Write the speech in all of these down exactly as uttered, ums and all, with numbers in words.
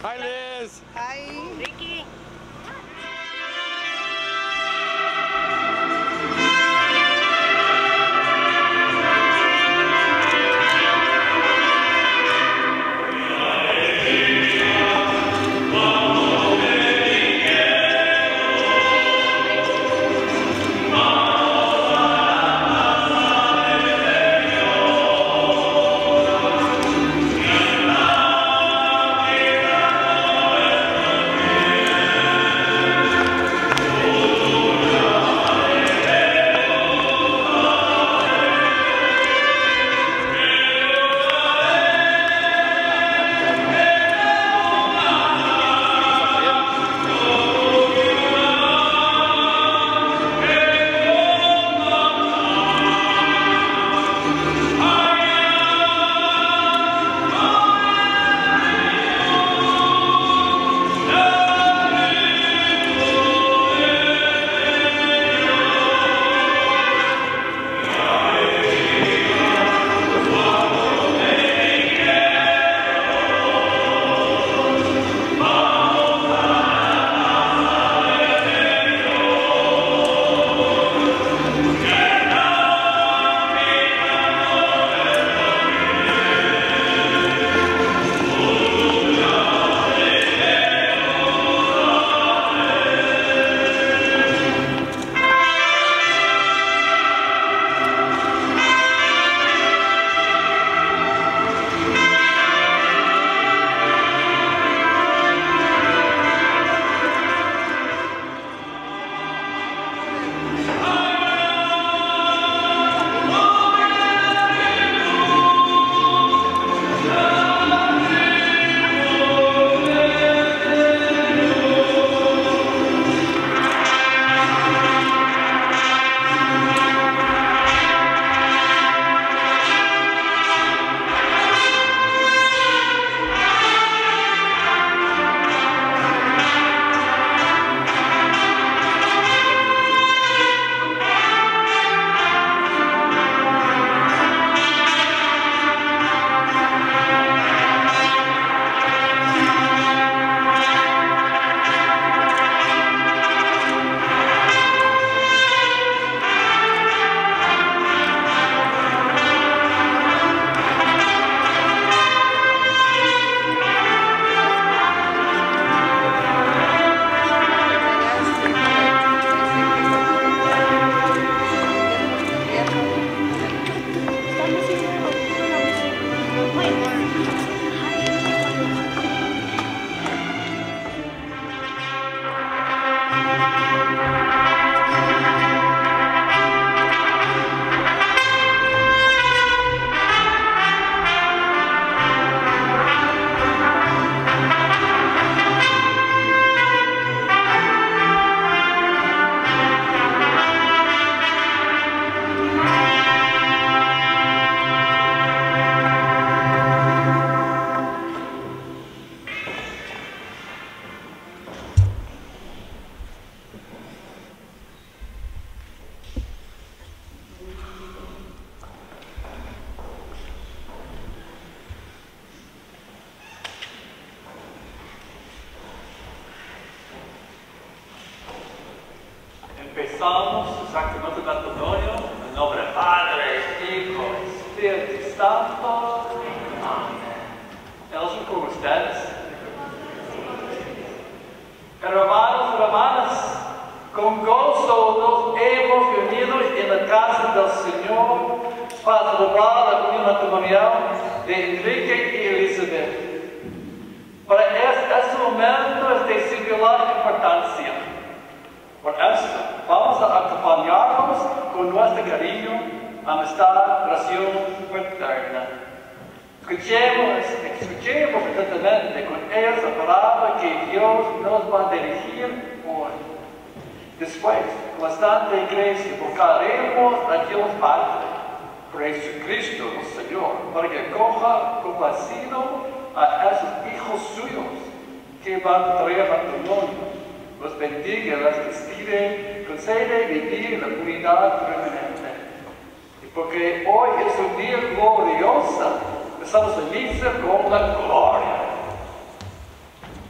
Hi, Liz. Hi. Ricky. Empezamos el sacramento del matrimonio en nombre del Padre, Hijo y Espíritu Santo. Amén. Ellos con ustedes. Hermanos y hermanas, con gozo nos hemos reunido en la casa del Señor para celebrar la unión matrimonial de Enrique y Elizabeth. Para este, este momento es de singular importancia. Por esto, vamos a acompañarnos con nuestro cariño, amistad, oración fraterna. Escuchemos, escuchemos atentamente con ella la palabra que Dios nos va a dirigir hoy. Después, con la Santa Iglesia, invocaremos a Dios Padre, por Jesucristo, el Señor, para que coja complacido a esos hijos suyos que van a traer matrimonio. Los bendiga, las despide, concede vivir la unidad permanente. Y porque hoy es un día glorioso, estamos felices con la gloria.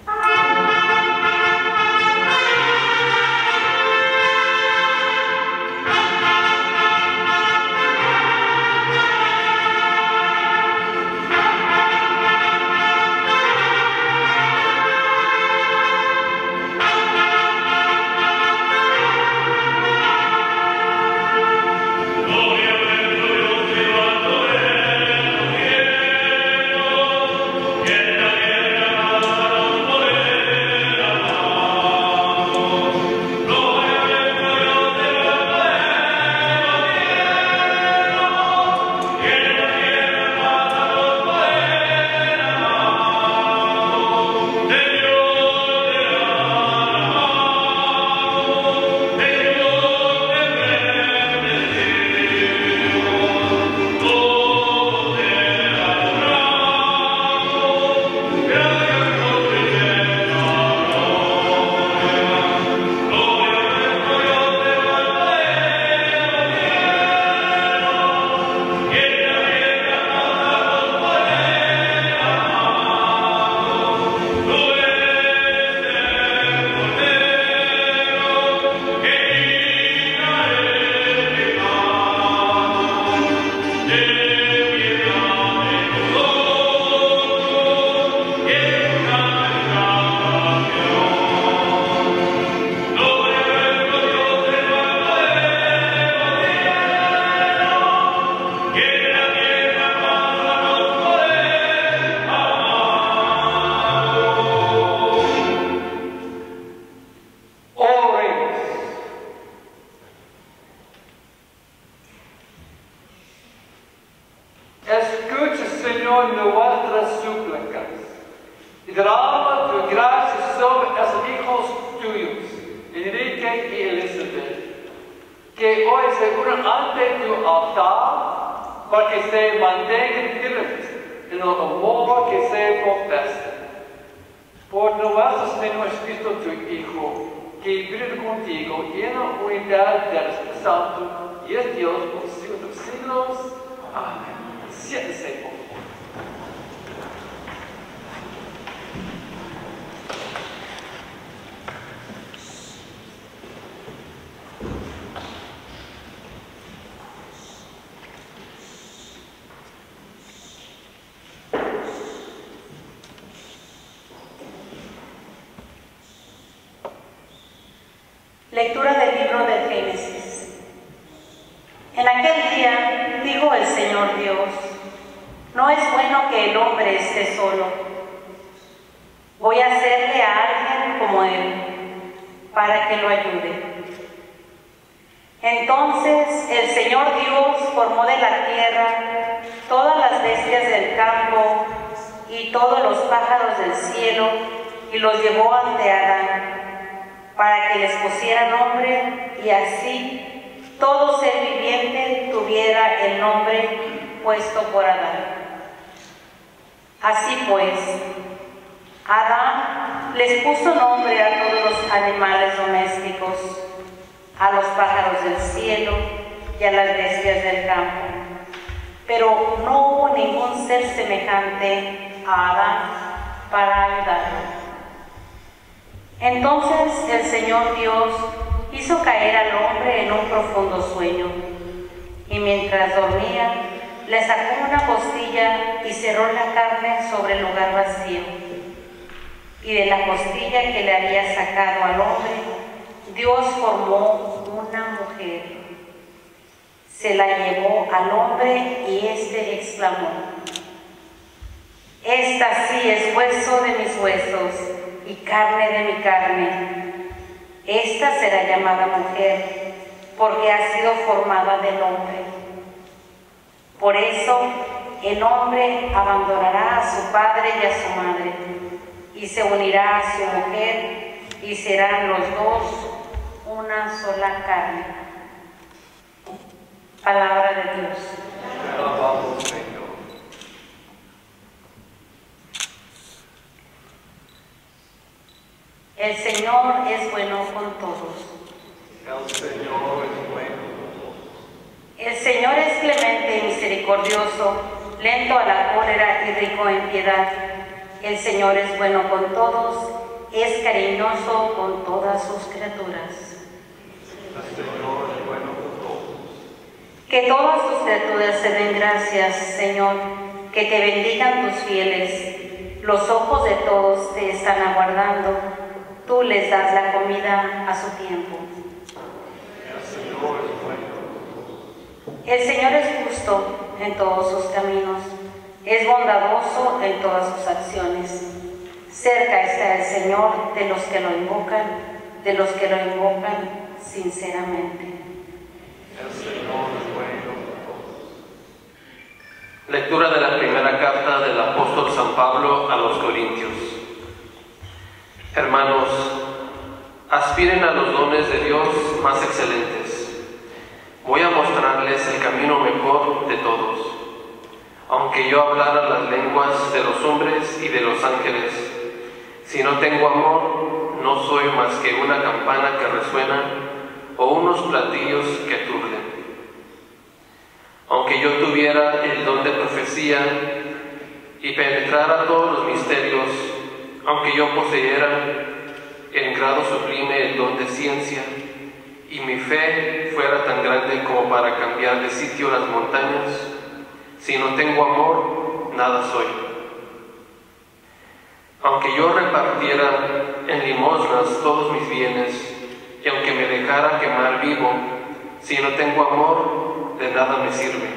Señor, nuestras súplicas y derrama tu gracia sobre esos hijos tuyos, Enrique y Elizabeth, que hoy se unan ante tu altar para que se mantengan firmes en el amor que se profesa. Por nuestro Señor Jesucristo, tu Hijo, que vive contigo y en la unidad del Espíritu Santo, y es Dios por los siglos de los siglos. Amén. Siéntese, por favor. Lectura del libro del Génesis. En aquel día dijo el Señor Dios: no es bueno que el hombre esté solo. Voy a hacerle a alguien como él, para que lo ayude. Entonces el Señor Dios formó de la tierra todas las bestias del campo y todos los pájaros del cielo y los llevó ante Adán, para que les pusiera nombre, y así todo ser viviente tuviera el nombre puesto por Adán. Así pues, Adán les puso nombre a todos los animales domésticos, a los pájaros del cielo y a las bestias del campo. Pero no hubo ningún ser semejante a Adán para ayudarlo. Entonces el Señor Dios hizo caer al hombre en un profundo sueño, y mientras dormía, le sacó una costilla y cerró la carne sobre el lugar vacío. Y de la costilla que le había sacado al hombre, Dios formó una mujer. Se la llevó al hombre y éste exclamó: esta sí es hueso de mis huesos y carne de mi carne. Esta será llamada mujer, porque ha sido formada del hombre. Por eso el hombre abandonará a su padre y a su madre, y se unirá a su mujer, y serán los dos una sola carne. Palabra de Dios. Te alabamos, Señor. El Señor es bueno con todos. El Señor es bueno. El Señor es clemente y misericordioso, lento a la cólera y rico en piedad. El Señor es bueno con todos, es cariñoso con todas sus criaturas. El Señor es bueno con todos. Que todas tus criaturas se den gracias, Señor, que te bendigan tus fieles. Los ojos de todos te están aguardando. Tú les das la comida a su tiempo. El Señor es bueno. El Señor es justo en todos sus caminos, es bondadoso en todas sus acciones. Cerca está el Señor de los que lo invocan, de los que lo invocan sinceramente. El Señor es bueno con todos. Lectura de la primera carta del apóstol San Pablo a los Corintios. Hermanos, aspiren a los dones de Dios más excelentes. Voy a mostrarles el camino mejor de todos. Aunque yo hablara las lenguas de los hombres y de los ángeles, si no tengo amor, no soy más que una campana que resuena o unos platillos que aturden. Aunque yo tuviera el don de profecía y penetrara todos los misterios, aunque yo poseyera en grado sublime el don de ciencia, y mi fe fuera tan grande como para cambiar de sitio las montañas, si no tengo amor, nada soy. Aunque yo repartiera en limosnas todos mis bienes, y aunque me dejara quemar vivo, si no tengo amor, de nada me sirve.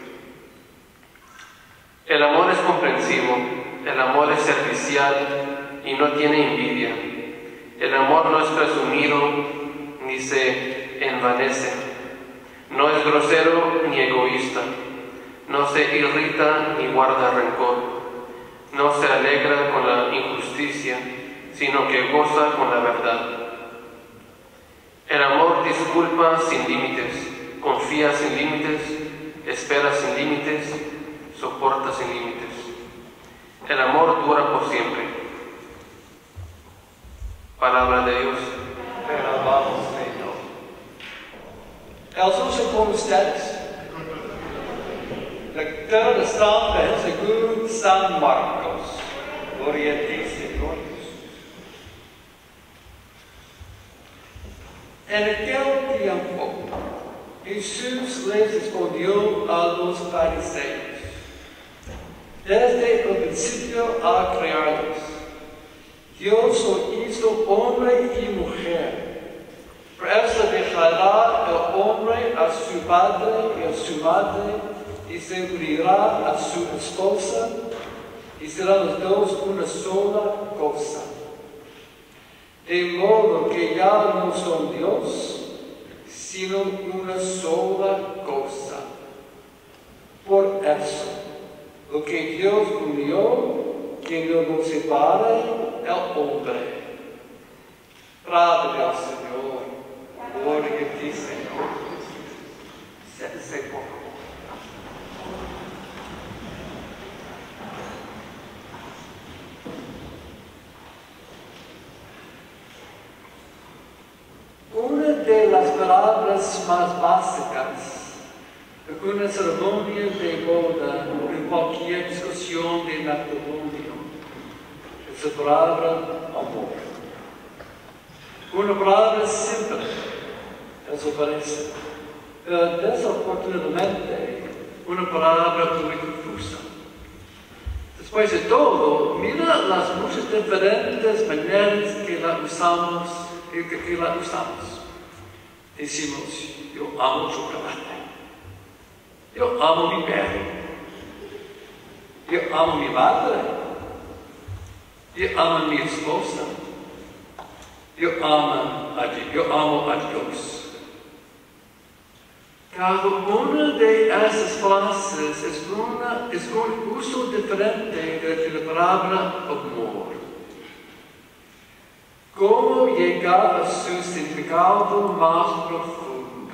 El amor es comprensivo, el amor es servicial y no tiene envidia. El amor no es presumido ni se envanece, no es grosero ni egoísta, no se irrita ni guarda rencor, no se alegra con la injusticia, sino que goza con la verdad. El amor disculpa sin límites, confía sin límites, espera sin límites, soporta sin límites. El amor dura por siempre. Palabra de Dios. Te alabamos, Señor. Els onze komenstats. Lectura de Santa según San Marcos. Gloria a ti, Señor. En aquel tiempo, Jesús les respondió a los fariseos: desde el principio al crearlos, Dios lo hizo hombre y mujer. Por eso dejará el hombre a su padre y a su madre, y se unirá a su esposa, y serán los dos una sola cosa. De modo que ya no son Dios, sino una sola cosa. Por eso, lo que Dios unió, que no lo separe el hombre. Palabra del Señor. Gloria a ti, Señor. Siéntese, por favor. Una de las palabras más básicas de una ceremonia de boda o en cualquier discusión de matrimonio es la palabra amor. Una palabra simple, eso parece, pero desafortunadamente una palabra muy confusa. Después de todo, mira las muchas diferentes maneras que la usamos, que, que la usamos. Decimos, yo amo chocolate. Yo amo mi perro. Yo amo mi madre. Yo amo mi esposa. Yo amo a, yo amo a Dios. Cada una de esas frases es, una, es un uso diferente de la palabra amor. ¿Cómo llegar a su significado más profundo?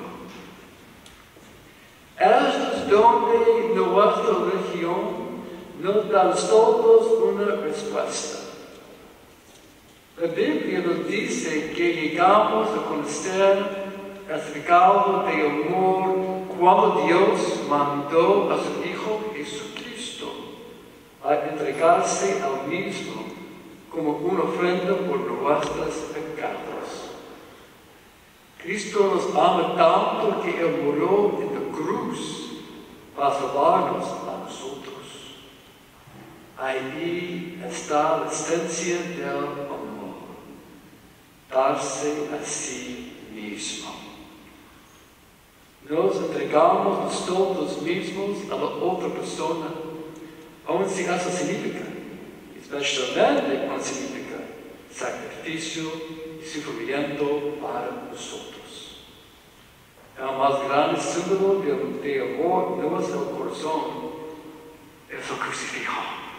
Esto es donde nuestra religión nos da a todos una respuesta. La Biblia nos dice que llegamos a conocer el significado de amor cuando Dios mandó a su Hijo Jesucristo a entregarse al mismo como una ofrenda por nuestros pecados. Cristo nos ama tanto que Él murió en la cruz para salvarnos a nosotros. Ahí está la esencia del amor, darse a sí mismo. Nos entregamos nosotros mismos a la otra persona, aun si eso significa, especialmente cuando significa sacrificio y sufrimiento para nosotros. El más grande símbolo de, de amor no es el corazón, es el crucifijo.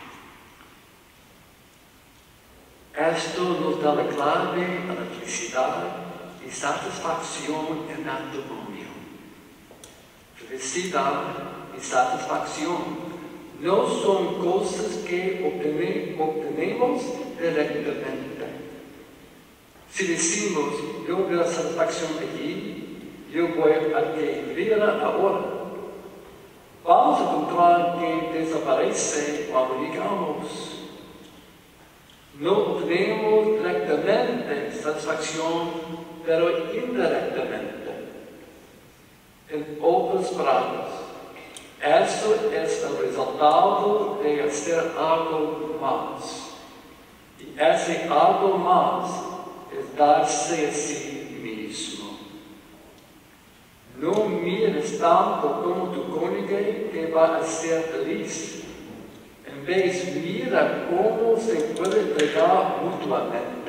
Esto nos da la clave a la felicidad y satisfacción en el matrimonio. Felicidad y satisfacción no son cosas que obtenemos directamente. Si decimos, yo veo satisfacción allí, yo voy a adquirirla ahora, vamos a encontrar que desaparece cuando llegamos. No obtenemos directamente satisfacción, pero indirectamente. En otras palabras, eso es el resultado de hacer algo más. Y ese algo más es darse a sí mismo. No mires tanto como tu cónyuge te va a hacer feliz. En vez, mira cómo se puede entregar mutuamente.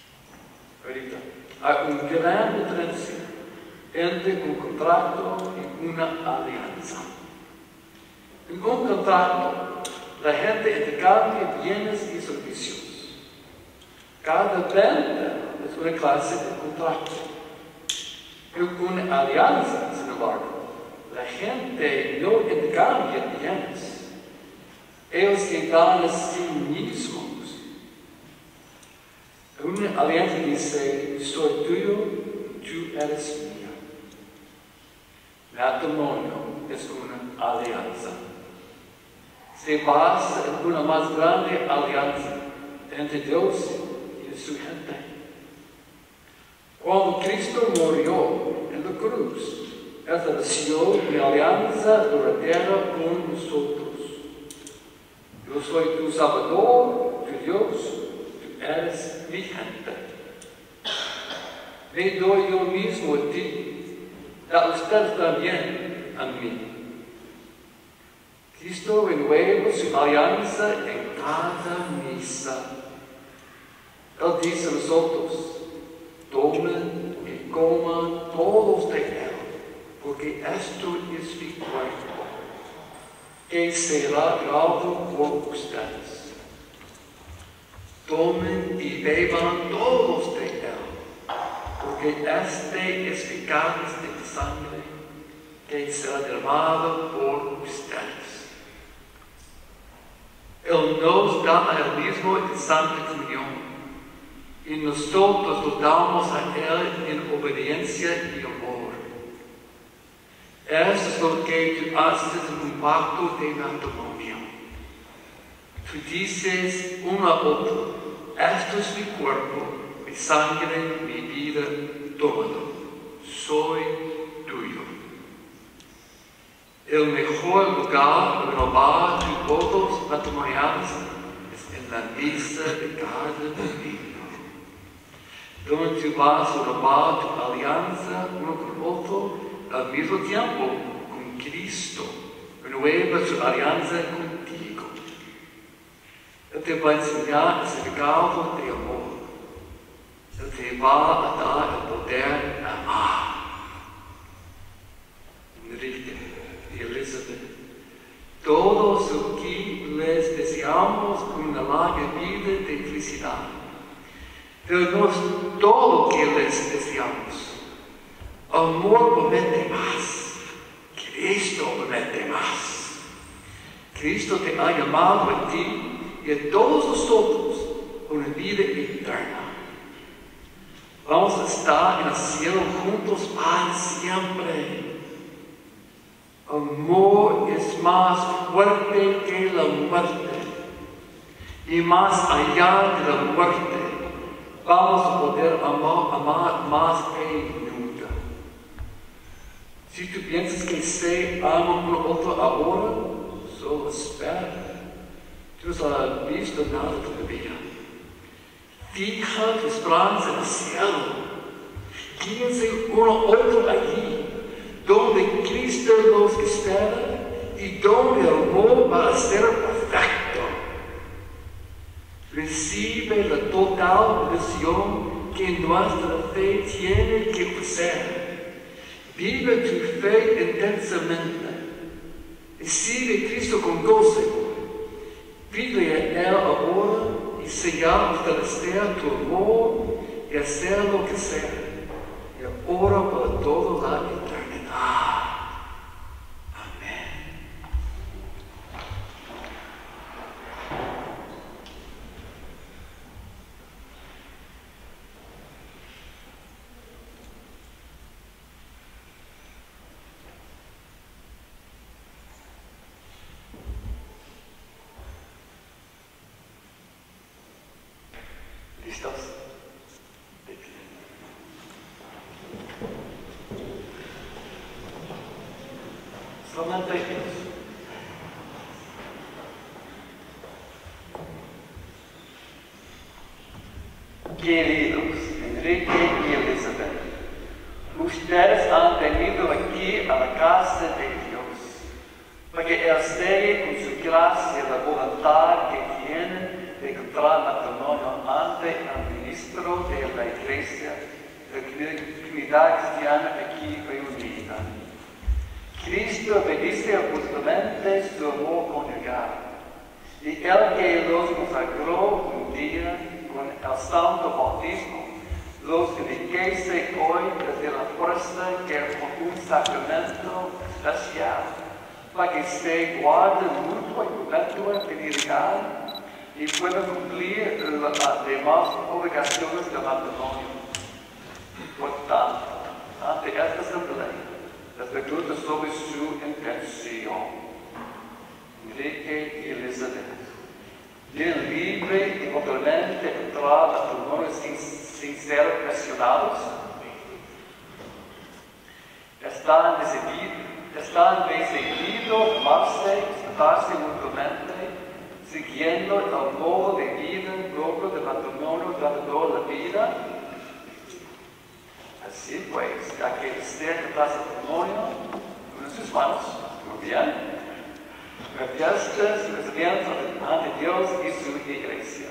Ahorita, hay una gran diferencia entre un contrato y una alianza. En un contrato, la gente intercambia bienes y servicios. Cada venta es una clase de contrato. En una alianza, sin embargo, la gente no intercambia bienes. Ellos se dan a sí mismos. Una alianza dice, soy tuyo, tú eres mía. Matrimonio es una alianza. Se basa en una más grande alianza entre Dios y su gente. Cuando Cristo murió en la cruz, estableció una alianza duradera con nosotros. Yo soy tu Salvador, tu Dios, tú eres mi gente. Me doy yo mismo a ti, da usted también a mí. Cristo renueva su alianza en cada misa. Él dice a nosotros, tomen y coman todos de él, porque esto es mi cuerpo, que será dado por ustedes. Tomen y beban todos de él, porque este es mi carne de mi sangre, que será derramado por ustedes. Él nos da a él mismo en santa comunión, y nosotros lo damos a él en obediencia y amor. Eso es lo que tú haces en un pacto de matrimonio. Tú dices uno a otro, esto es mi cuerpo, mi sangre, mi vida, tómalo, soy tuyo. El mejor lugar para renovar tus votos matrimoniales es en la misa de cada domingo, donde tú vas a renovar tu alianza uno con otro al mismo tiempo con Cristo. Renueva su alianza contigo. Él te va a enseñar ese regalo de amor. Él te va a dar el poder de amar. Enrique y Elizabeth, todos aquí les deseamos una larga vida de felicidad. Pero no es todo que les deseamos. Amor promete más. Cristo promete más. Cristo te ha llamado a ti y a todos nosotros a una vida eterna. Vamos a estar en el cielo juntos para siempre. Amor es más fuerte que la muerte. Y más allá de la muerte, vamos a poder amar, amar más que nunca. Si tú piensas que se ama uno otro ahora, solo espera. Tú no has visto nada todavía. Fija tu esperanza en el cielo. Guíense uno a otro allí, donde Cristo los espera y donde el amor va a ser perfecto. Recibe la total bendición que nuestra fe tiene que poseer. Vive tu fe intensamente. Recibe a Cristo con gozo. Pide a Él ahora y sellar y fortalecer tu amor y hacer lo que sea. Y ahora para toda la eternidad. ¿Listos? Solamente ellos. Queridos Enrique y Elizabeth, ustedes han venido aquí a la casa de Dios para que Él selle con su gracia la voluntad que tiene de encontrar matrimonio ante el ministro de la Iglesia, de la comunidad cristiana aquí reunida. Cristo bendice abundantemente su amor conyugal. Y el que los consagró un día con el santo bautismo, los enriquece hoy desde la fuerza que con un sacramento especial, para que se guarden mutua y perpetua fidelidad y puedan cumplir las demás obligaciones del matrimonio. Por tanto, ante esta asamblea, les pregunto sobre su intención. Enrique y Elizabeth, ¿tienen libre y totalmente entrar a matrimonios sin, sin ser presionados? ¿Están decididos, están decididos a amarse y tratarse mutuamente, siguiendo el modo de vida propio del matrimonio durante toda la vida? Así pues, ya que desea tratarse el matrimonio con sus manos, muy bien. Manifiesta su respeto ante Dios y su iglesia.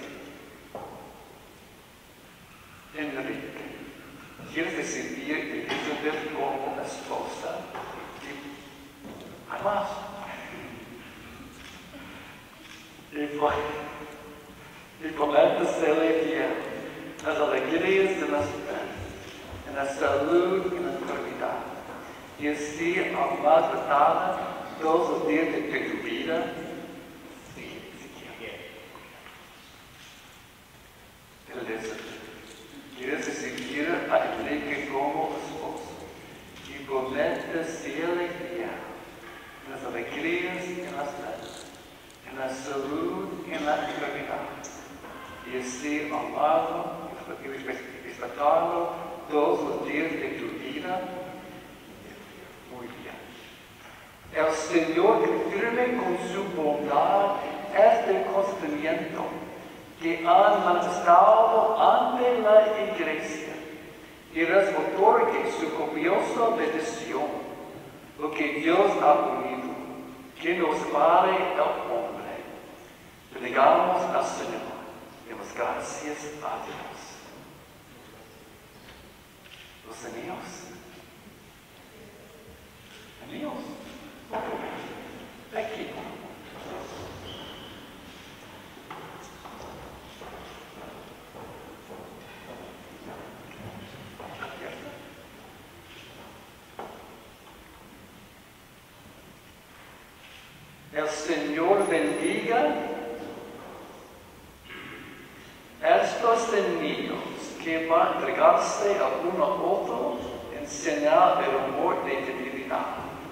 Enrique, ¿quieres decidir Elizabeth como esposa? Y además, y prométesele fiel las alegrías de la fe, en la salud y en la enfermedad, y así amar tratada todos los días de tu vida, sí, si quieres. Elizabeth, quieres decidir a Enrique como esposo y prométesele fiel en las alegrías y en las penas, en la salud y en la enfermedad, y así amarlo y respetarlo todos los días de tu vida. Muy bien. El Señor confirme con su bondad este consentimiento que han manifestado ante la Iglesia y les otorgue su copiosa bendición, lo que Dios ha unido, que nos separe el hombre. Bendigamos al Señor. Demos gracias a Dios. Los anillos. Anillos. Aquí. El Señor bendiga estos niños que van a entregarse a uno a otro en señal del amor de fidelidad.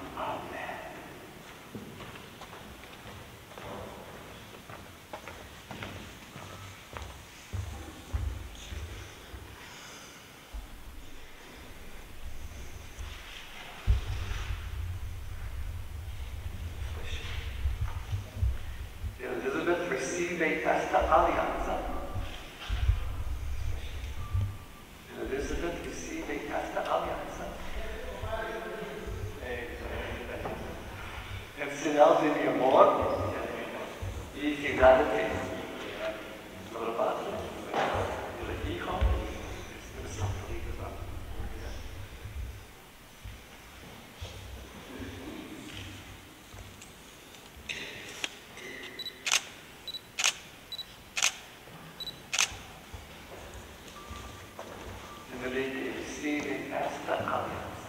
Elizabeth recibe esta alianza. Elizabeth recibe esta alianza. En señal de mi amor y fidelidad del Padre, del Hijo y del Santo Espíritu. Enrique recibe esta alianza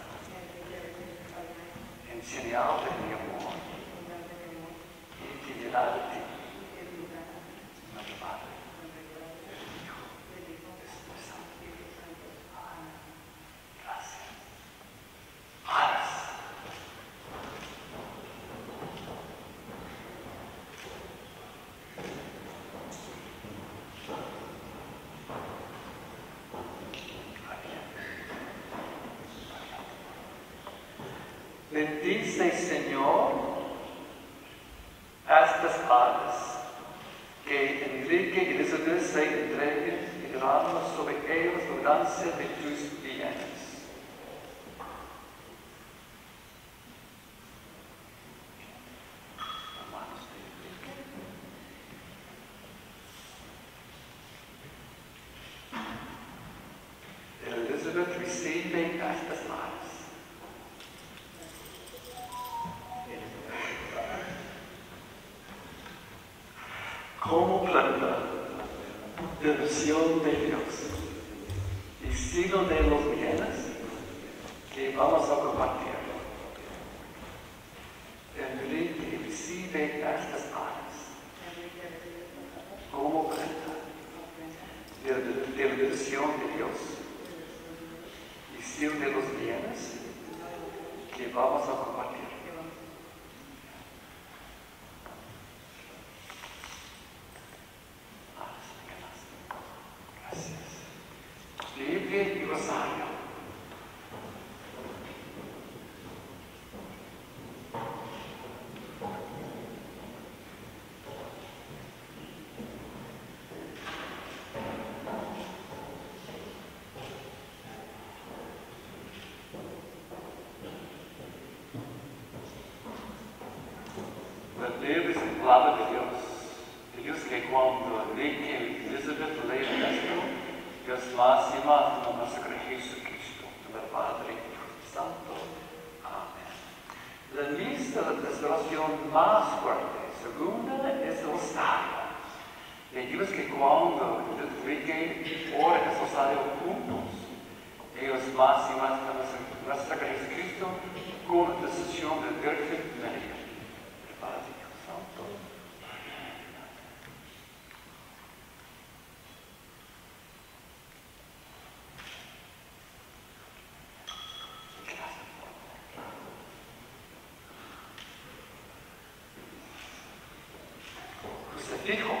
en señal de mi amor y fidelidad de ti, nuestro Padre, el Hijo, el Santo Espíritu. Gracias. Gracias. Bendice, Señor, estas aves, que Enrique y Elizabeth se entreguen y derramen sobre ellos la abundancia de tus bienes. Elizabeth recibe estas aves. signo de los bienes que vamos a compartir. Enrique recibe estas áreas como prenda de, de, de la bendición de Dios y signo de los bienes que vamos a compartir. Gracias. Biblia y rosario. La Biblia es la palabra de Dios. Dios que cuando Enrique y Elizabeth leen esto, Dios más y más en nuestro Jesucristo, del Padre y del Santo. Amén. La misa de la oración más fuerte, segunda, es el rosario. Y Dios que cuando Enrique ora el rosario juntos, ellos más y más en nuestro Jesucristo, con la decisión de Virgen María. Padre Santo. Crucifijo.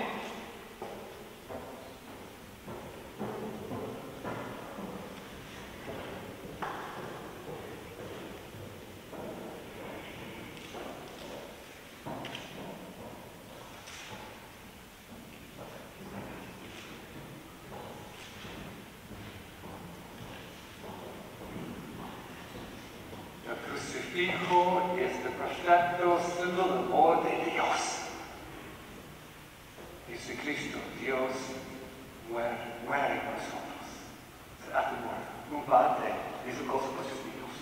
Hijo es el perfecto símbolo del amor de Dios. Jesucristo, Dios, muere, muere por nosotros. Se hace muerto. Un padre hizo cosas por sus hijos.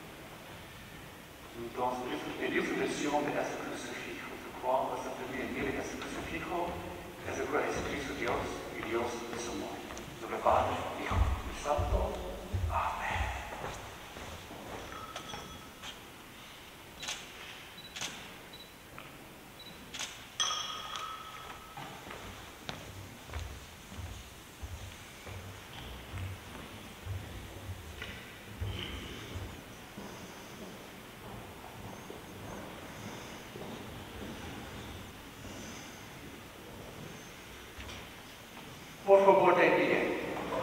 Entonces, Dios es la visión de ese crucifijo. Cuando esa familia mira ese crucifijo, es el cual Jesucristo Dios y Dios es amor. Sobre Padre, Hijo y Santo. Amén. Por favor, de pie.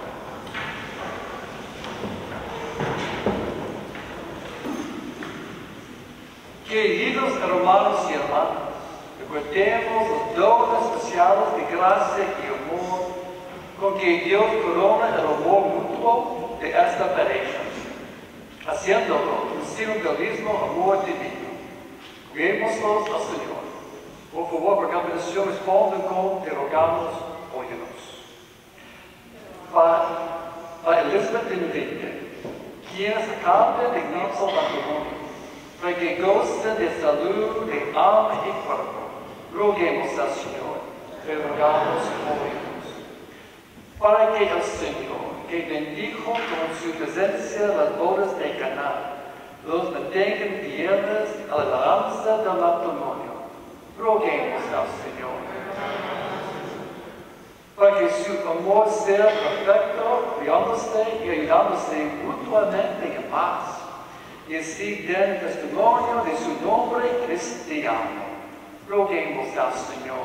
Queridos hermanos y hermanas, recordemos los dones especiales de gracia y amor con que Dios corona el amor mutuo de esta pareja, haciéndolo un signo del mismo amor divino. Veámoslos al Señor. Por favor, por combinación, respondan con te rogamos, óyenos. Para, para Elizabeth y Enrique, quienes acaban de ignorar matrimonio, para que gocen de salud, de alma y cuerpo, roguemos al Señor, te rogamos, óyenos. Para que el Señor, que bendijo con su presencia las bodas de Caná, los mantengan fieles a la balanza del matrimonio, roguemos al Señor. Para que su amor sea perfecto, guiándose y ayudándose mutuamente en paz, y así den testimonio de su nombre cristiano. Roguemos al Señor.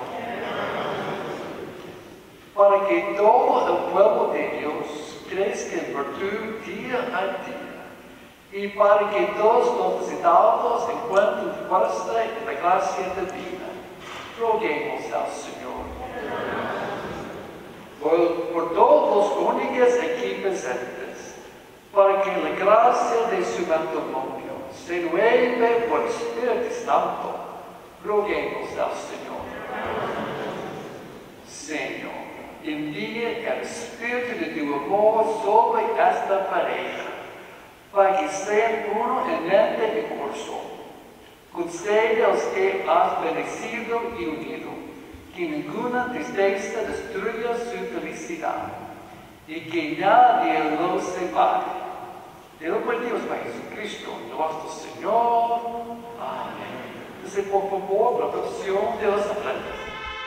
Para que todo el pueblo de Dios crezca en virtud día a día, y para que todos los necesitados encuentren fuerza en la gracia divina, roguemos al Señor. Por, por todos los cónyuges aquí presentes, para que la gracia de su matrimonio se nueve por el Espíritu Santo, roguemos al Señor. Señor, envíe el Espíritu de tu amor sobre esta pareja, para que sean uno en mente y corazón. Concede a los que has bendecido y unido, que ninguna tristeza destruya su felicidad, y que nadie los Padre. Te lo pedimos para Jesucristo, nuestro Señor. Amén. Entonces, por favor, la oración de las ofrendas.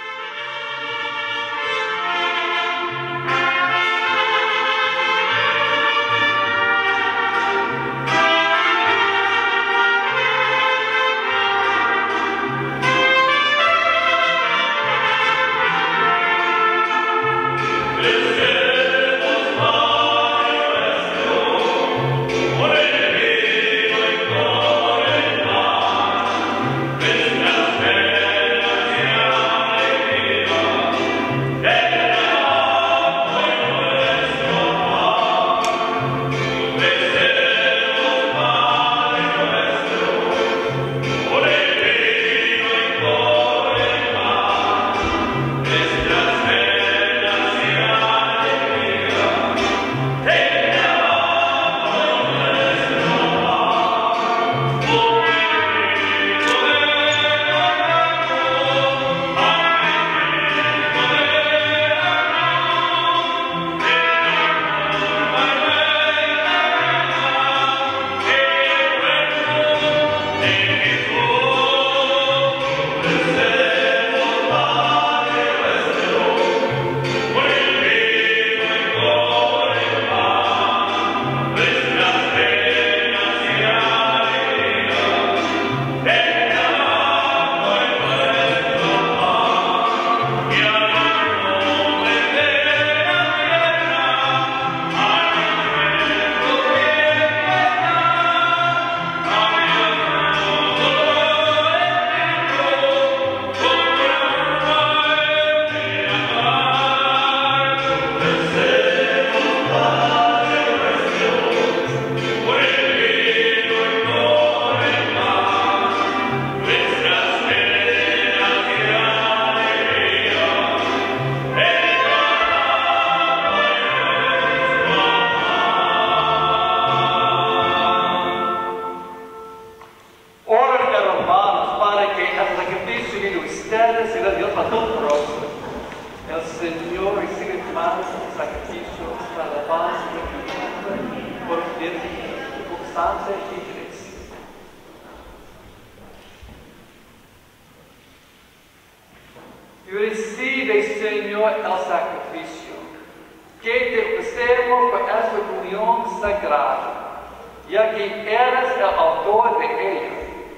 Y recibe, Señor, el sacrificio, que te ofrecemos por esta unión sagrada, ya que eres el autor de ella.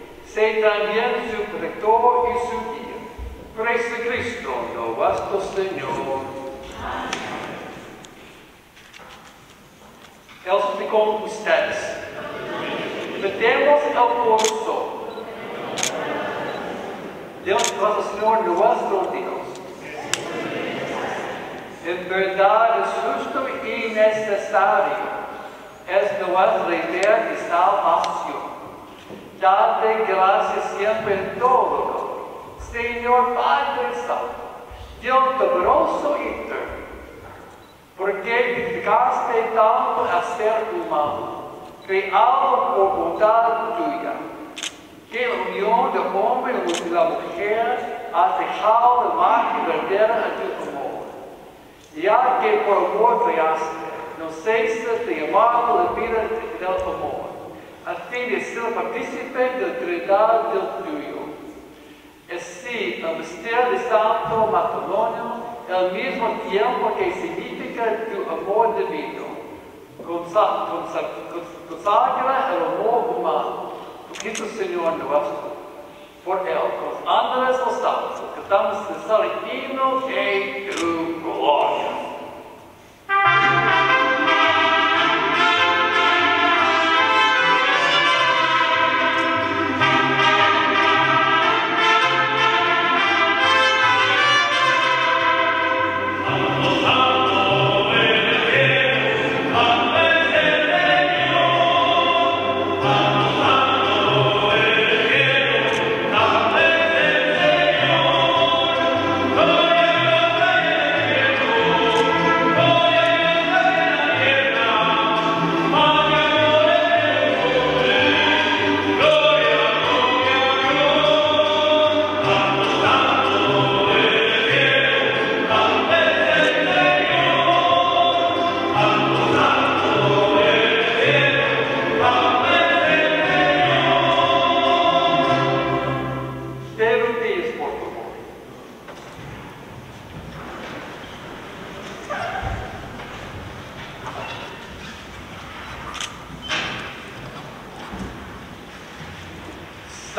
Sé también su protector y su guía. Por Jesucristo, nuestro Señor. Él esté con ustedes. Metemos el pulso. Dios nuestro Señor, nuestro Dios. En verdad es justo y necesario. Es nuestra idea de salvación. Date gracias siempre en todo, Señor Padre Santo, Dios poderoso y eterno, porque edificaste tanto a ser humano, creado por voluntad tuya, que la unión del hombre y la mujer ha dejado la imagen verdadera a tu amor. Ya que por amor creaste, no ceses de llamar la vida del amor, a fin de ser partícipe de la Trinidad del tuyo. Así, el misterio de santo matrimonio, al mismo tiempo que significa tu amor divino, consagra el amor humano, por Cristo Señor nuestro. Por él, con los ángeles los santos, cantamos el himno de tu gloria. Oh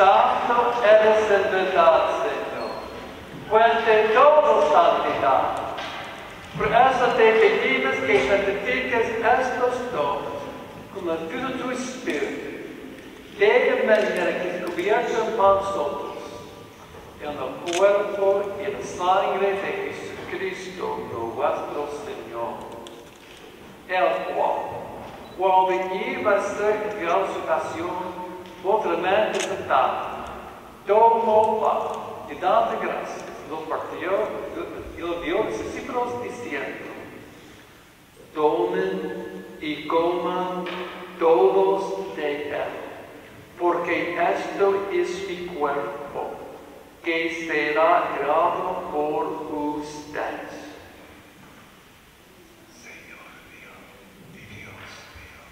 Santo eres en verdad, Señor. Fuente de toda santidad. Por eso te pedimos que santifiques estos dones con la ayuda de tu Espíritu, de manera que se conviertan en nosotros en el cuerpo y en la sangre de Jesucristo, nuestro Señor, el cual, cuando iba a ser enviado su pasión, otramente tentado, tomó pan y dando gracias, lo partió y lo dio a los discípulos diciendo: tomen y coman todos de él, porque esto es mi cuerpo, que será dado por ustedes. Señor mío y Dios mío.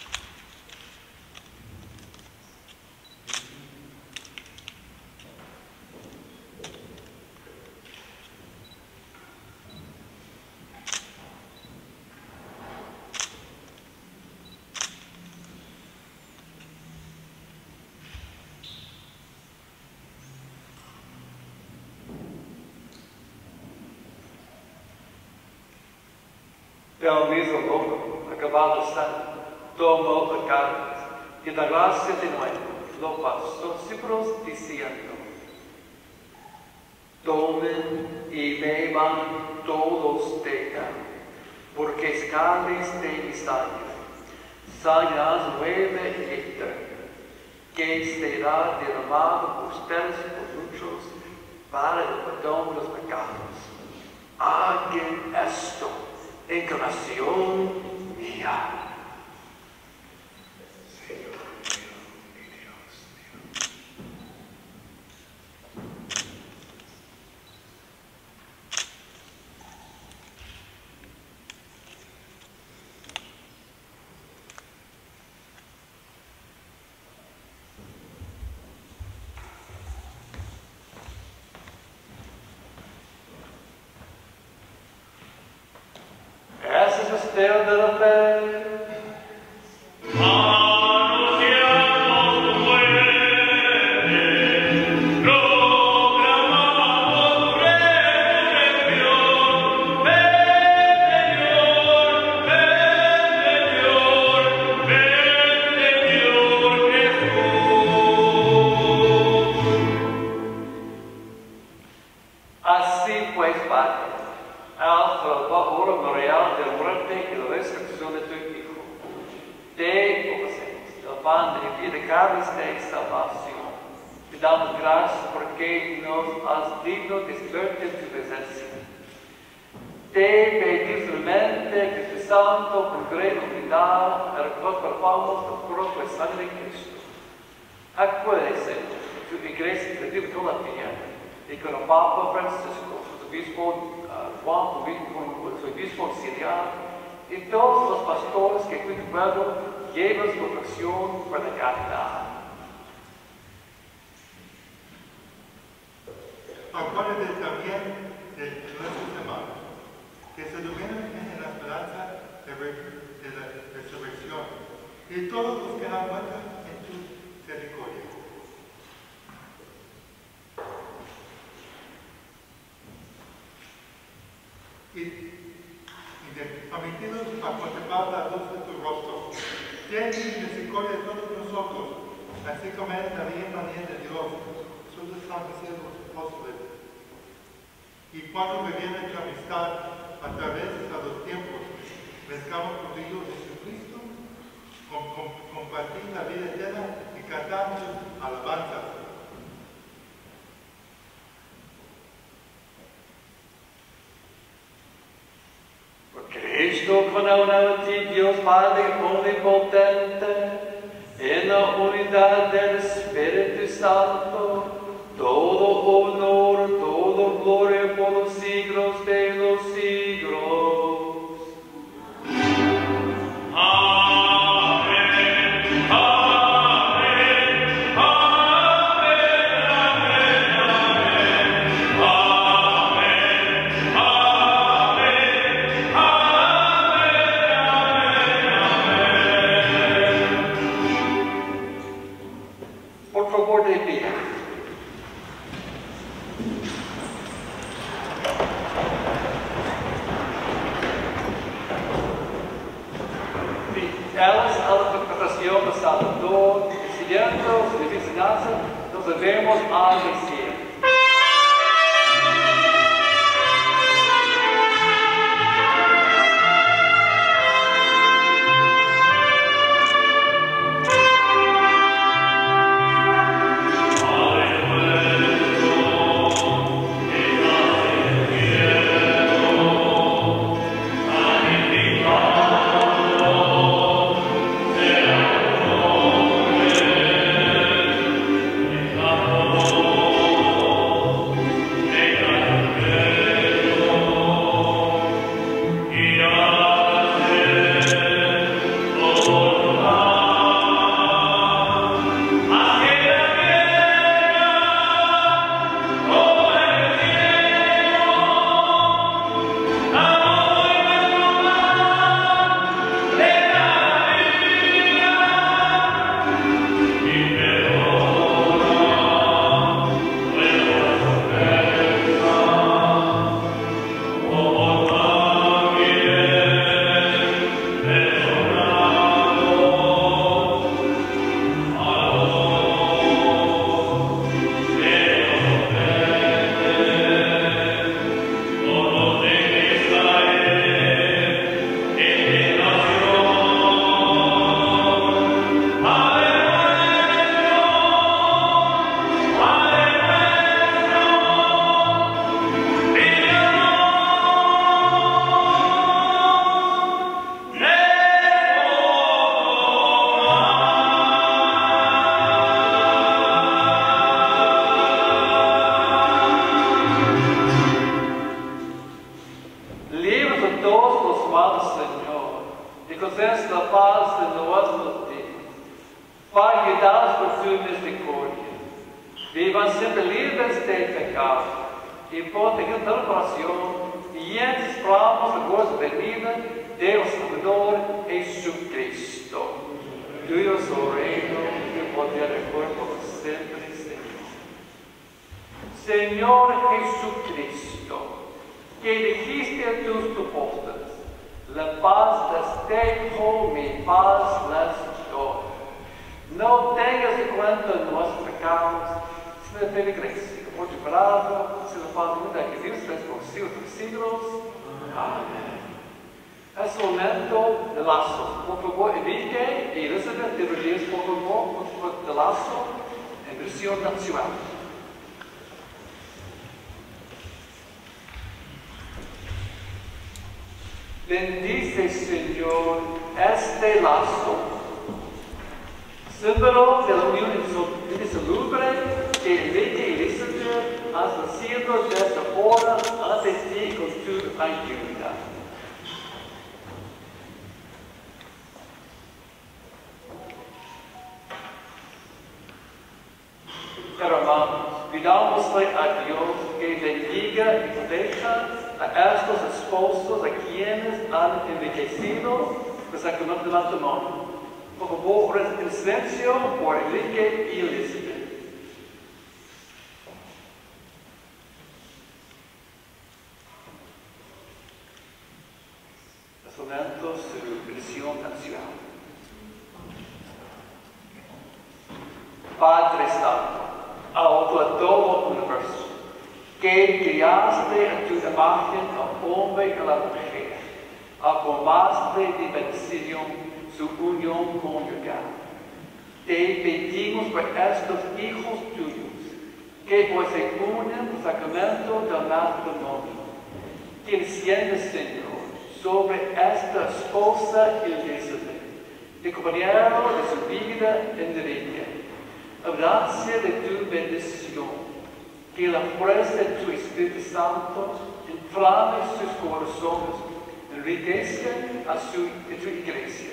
Del mismo modo, acabado está, tomó la carne y da gracia de nuevo, lo pasó a los discípulos diciendo: tomen y beban todos de él, porque es carne de mi sangre, sangre nueva y eterna, que será derramada por ustedes y por muchos para el perdón de los pecados. Hagan esto en creación mía. Señor mío y Dios mío. Ese es el misterio de la fe. Así pues, Padre, haz la obra memorial de la muerte y la resurrección de tu Hijo. Te ofrecemos el pan de vida, carne de salvación. Te damos gracias porque nos has digno de verte en tu presencia. Te pedimos humildemente que tu Santo, por gran unidad, recuperamos el cuerpo y sangre de Cristo. Acuérdese de tu iglesia que vive toda la tierra, y con el Papa Francisco, su obispo uh, Juan, su obispo auxiliar, y todos los pastores que cuidan el pueblo llevan su vocación para la caridad. Acuérdate también de nuestros hermanos, que se durmieron en la esperanza de, re, de la resurrección, y todos los que han muerto en tu misericordia. Y, y de permitidos a contemplar la luz de tu rostro. Ten misericordia de todos nosotros, así como es la bien manera de Dios, nosotros estamos siendo apóstoles. Y cuando me viene tu amistad a través de los tiempos, mezclamos contigo Jesucristo, con, con, compartir la vida eterna y cantamos alabanzas. Cristo con una a ti, Dios Padre omnipotente, en la unidad del Espíritu Santo, todo honor, todo gloria por los siglos de los siglos. Por favor, de pie. gracias a la preparación de Salvador, estudiantes de enseñanza, nos debemos al Mesías. Señor Jesucristo, que dijiste a tus apóstoles, la paz les dejo, mi paz les doy. No tengas en cuenta nuestros pecados, sino de la iglesia. Por tu palabra, se lo palabra que Dios les concedió por siglos. Amén. Es el momento de lazo. Por favor, Enrique y Elizabeth, de rodillas, por favor, por de lazo, en versión nacional. Bendice, Señor, este lazo, símbolo de la unión indisoluble que Enrique y Elizabeth han nacido desde ahora ante ti con tu ayuda. Hermanos, pidámosle a Dios que bendiga y proteja a estos esposos a quienes han enriquecido el sacramento del matrimonio. Por favor, en silencio por Enrique y Elizabeth. Resonando su versión nacional. Padre Santo, autor de todo el universo, que criaste en tu imagen al hombre y a la mujer, aprobaste de bendición su unión conyugal. Te pedimos por estos hijos tuyos, que pues se unen al sacramento del matrimonio, que enciende, Señor, sobre esta esposa Elizabeth, de compañero de su vida Enrique, gracia de tu bendición, que la fuerza de tu Espíritu Santo inflame sus corazones, enriquezca a, su, a tu iglesia.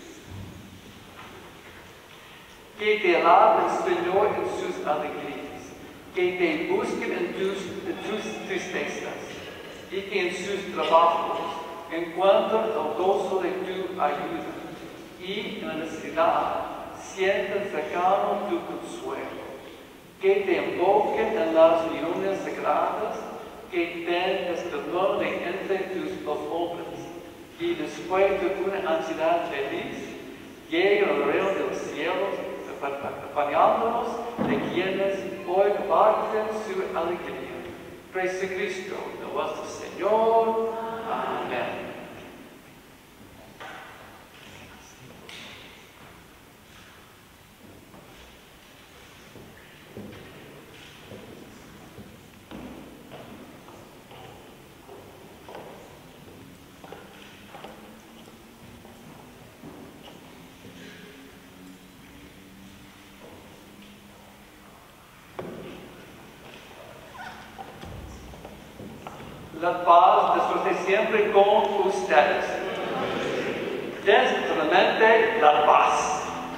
Que te alaben, Señor, en sus alegrías, que te busquen en tus, en tus tristezas, y que en sus trabajos encuentren el gozo de tu ayuda, y en la necesidad sientan cercano tu consuelo, que te invoquen en las reuniones sagradas, que den testimonio entre tus dos hombres, y después de una ansiedad feliz, acompañándonos de quienes hoy comparten su alegría. Jesucristo, nuestro Señor. Amén. La paz disfrute siempre con ustedes. Dentro la paz.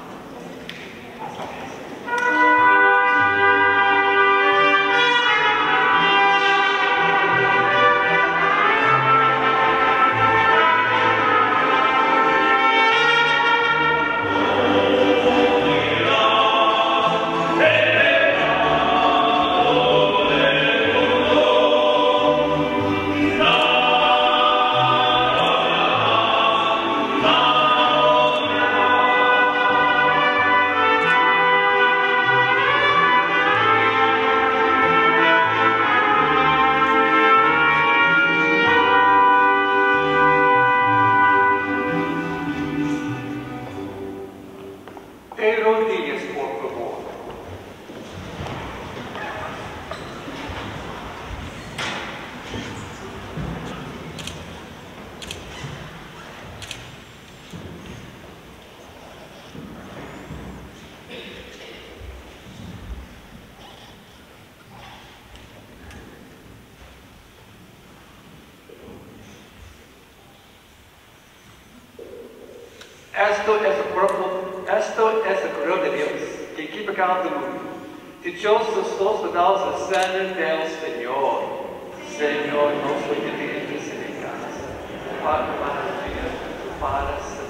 Esto es el cuerpo, esto es el cuerpo de Dios, que quita el pecado del mundo. Dichosos los pedados del sangre del Señor. Señor, no soy de ti en mis enemigos. Padre, Padre, Padre, Señor.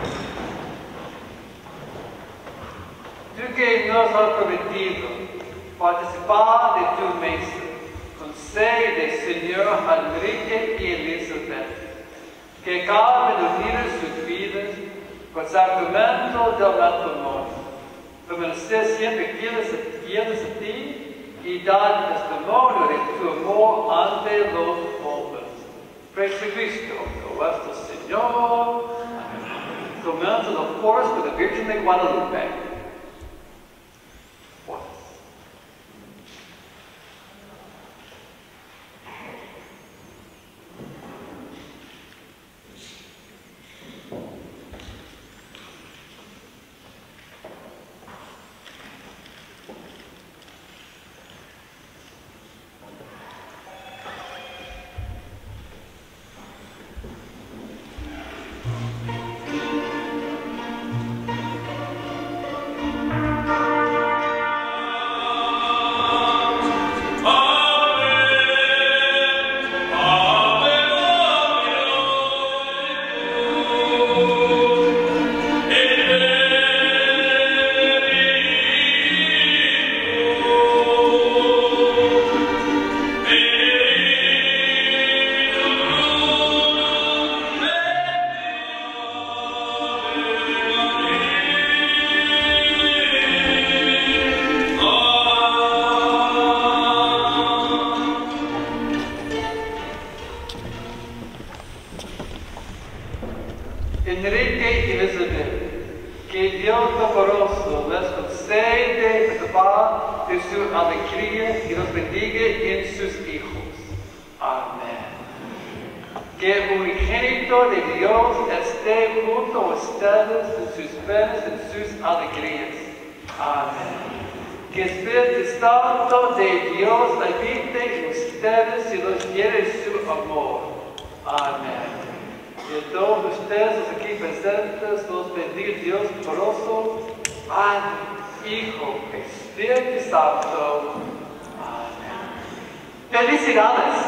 Que nos ha prometido participar de tu mesa. Concede, Señor, a Enrique y Elizabeth, que acaben de unir sus vidas con el sacramento del matrimonio. Permanecer siempre fieles a, fieles a ti y dar testimonio de tu amor ante los hombres. Jesucristo, nuestro Señor. Comienza los coros con la Virgen de Guadalupe. Enrique y Elizabeth, que Dios Todopoderoso les concede participar de su alegría y los bendiga en sus hijos. Amén. Que el unigénito de Dios esté junto a ustedes en sus penas y en sus alegrías. Amén. Que el Espíritu Santo de Dios habite en ustedes y los llene de su amor. Amén. Y a todos ustedes aquí presentes, los bendiga Dios Todopoderoso, Padre, Hijo, Espíritu Santo. Amén. ¡Felicidades!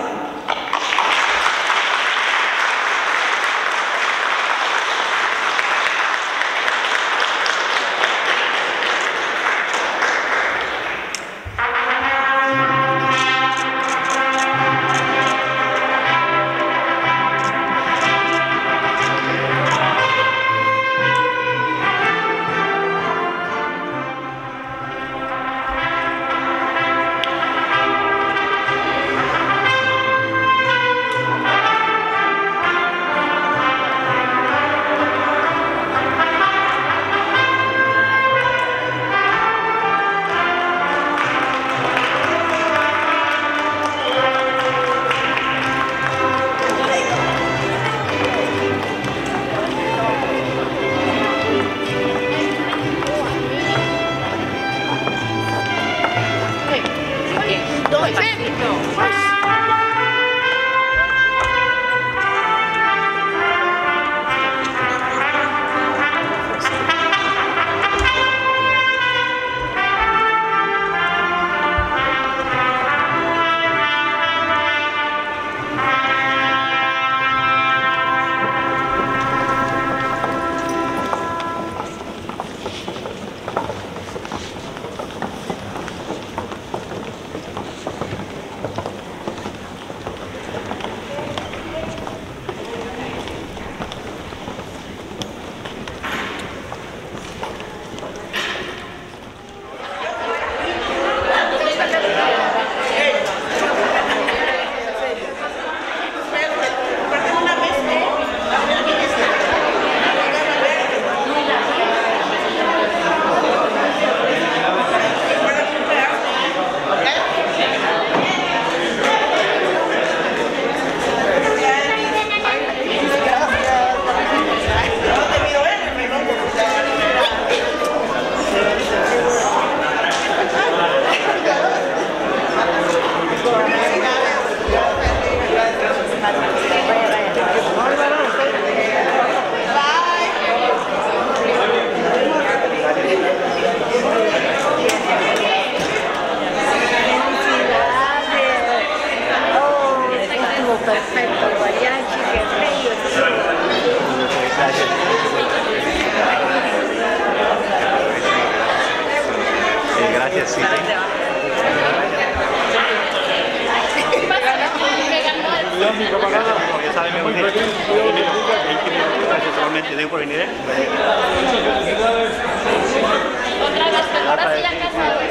Gracias, sí. Ya saben, me voy a ir. Gracias solamente de por venir, ¿eh? Otra vez, pero ahora sí ya casados.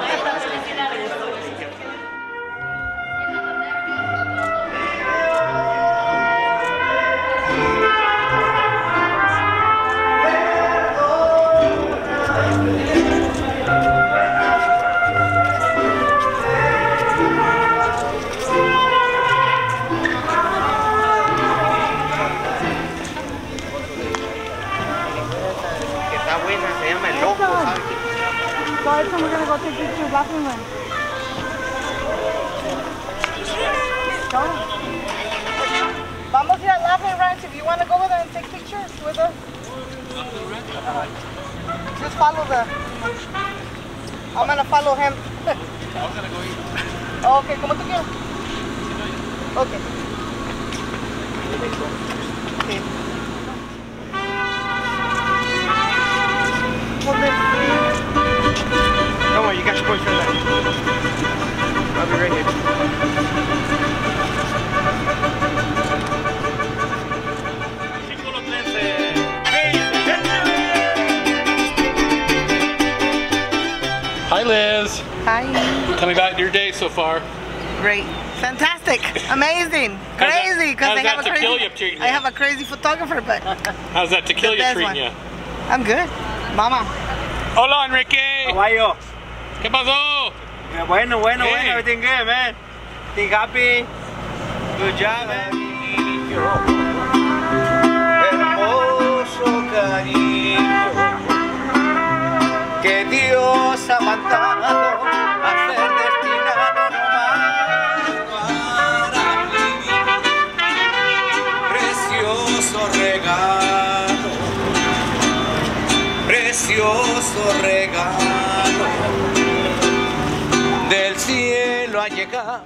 Guys, we're gonna go take pictures of Laughing Man. Go. Vamos a ir a Laughing Ranch. If you want to go with her and take pictures with her. Uh, just follow the. I'm gonna follow him. I'm gonna go eat. Okay, como tú quieras. Okay. Okay. Hold this. Don't worry, you got your boyfriend there. I'll be right here. Hi, Liz. Hi. Tell me about your day so far. Great. Fantastic. Amazing. Crazy. Because I have a tequila crazy. I have a crazy photographer, but. How's that tequila treating one. you? I'm good. Mama. Hola, Enrique. How are you? ¿Qué pasó? Bueno, bueno, Hey. bueno. Everything good, man. Everything happy. Good job, man. Hermoso cariño que Dios ha mandado a ser destinado nomás para mí. Precioso regalo, precioso regalo del cielo ha llegado.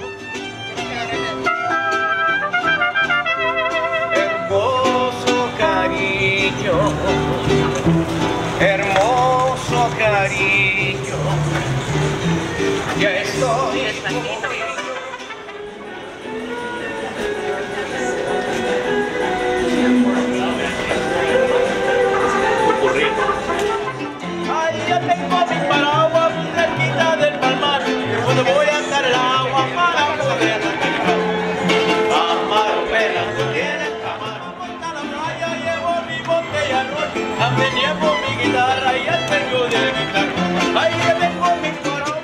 Hermoso cariño, hermoso cariño, ya estoy Ay, ya tengo mi paraguas muy cerquita del palmar, cuando voy a echar el agua para poder pescar. Amaro, pela, tú tienes camarón, corta la playa, llevo mi botella de ron, también llevo mi guitarra y el perro de guitarra. Ay, ya tengo mi paraguas.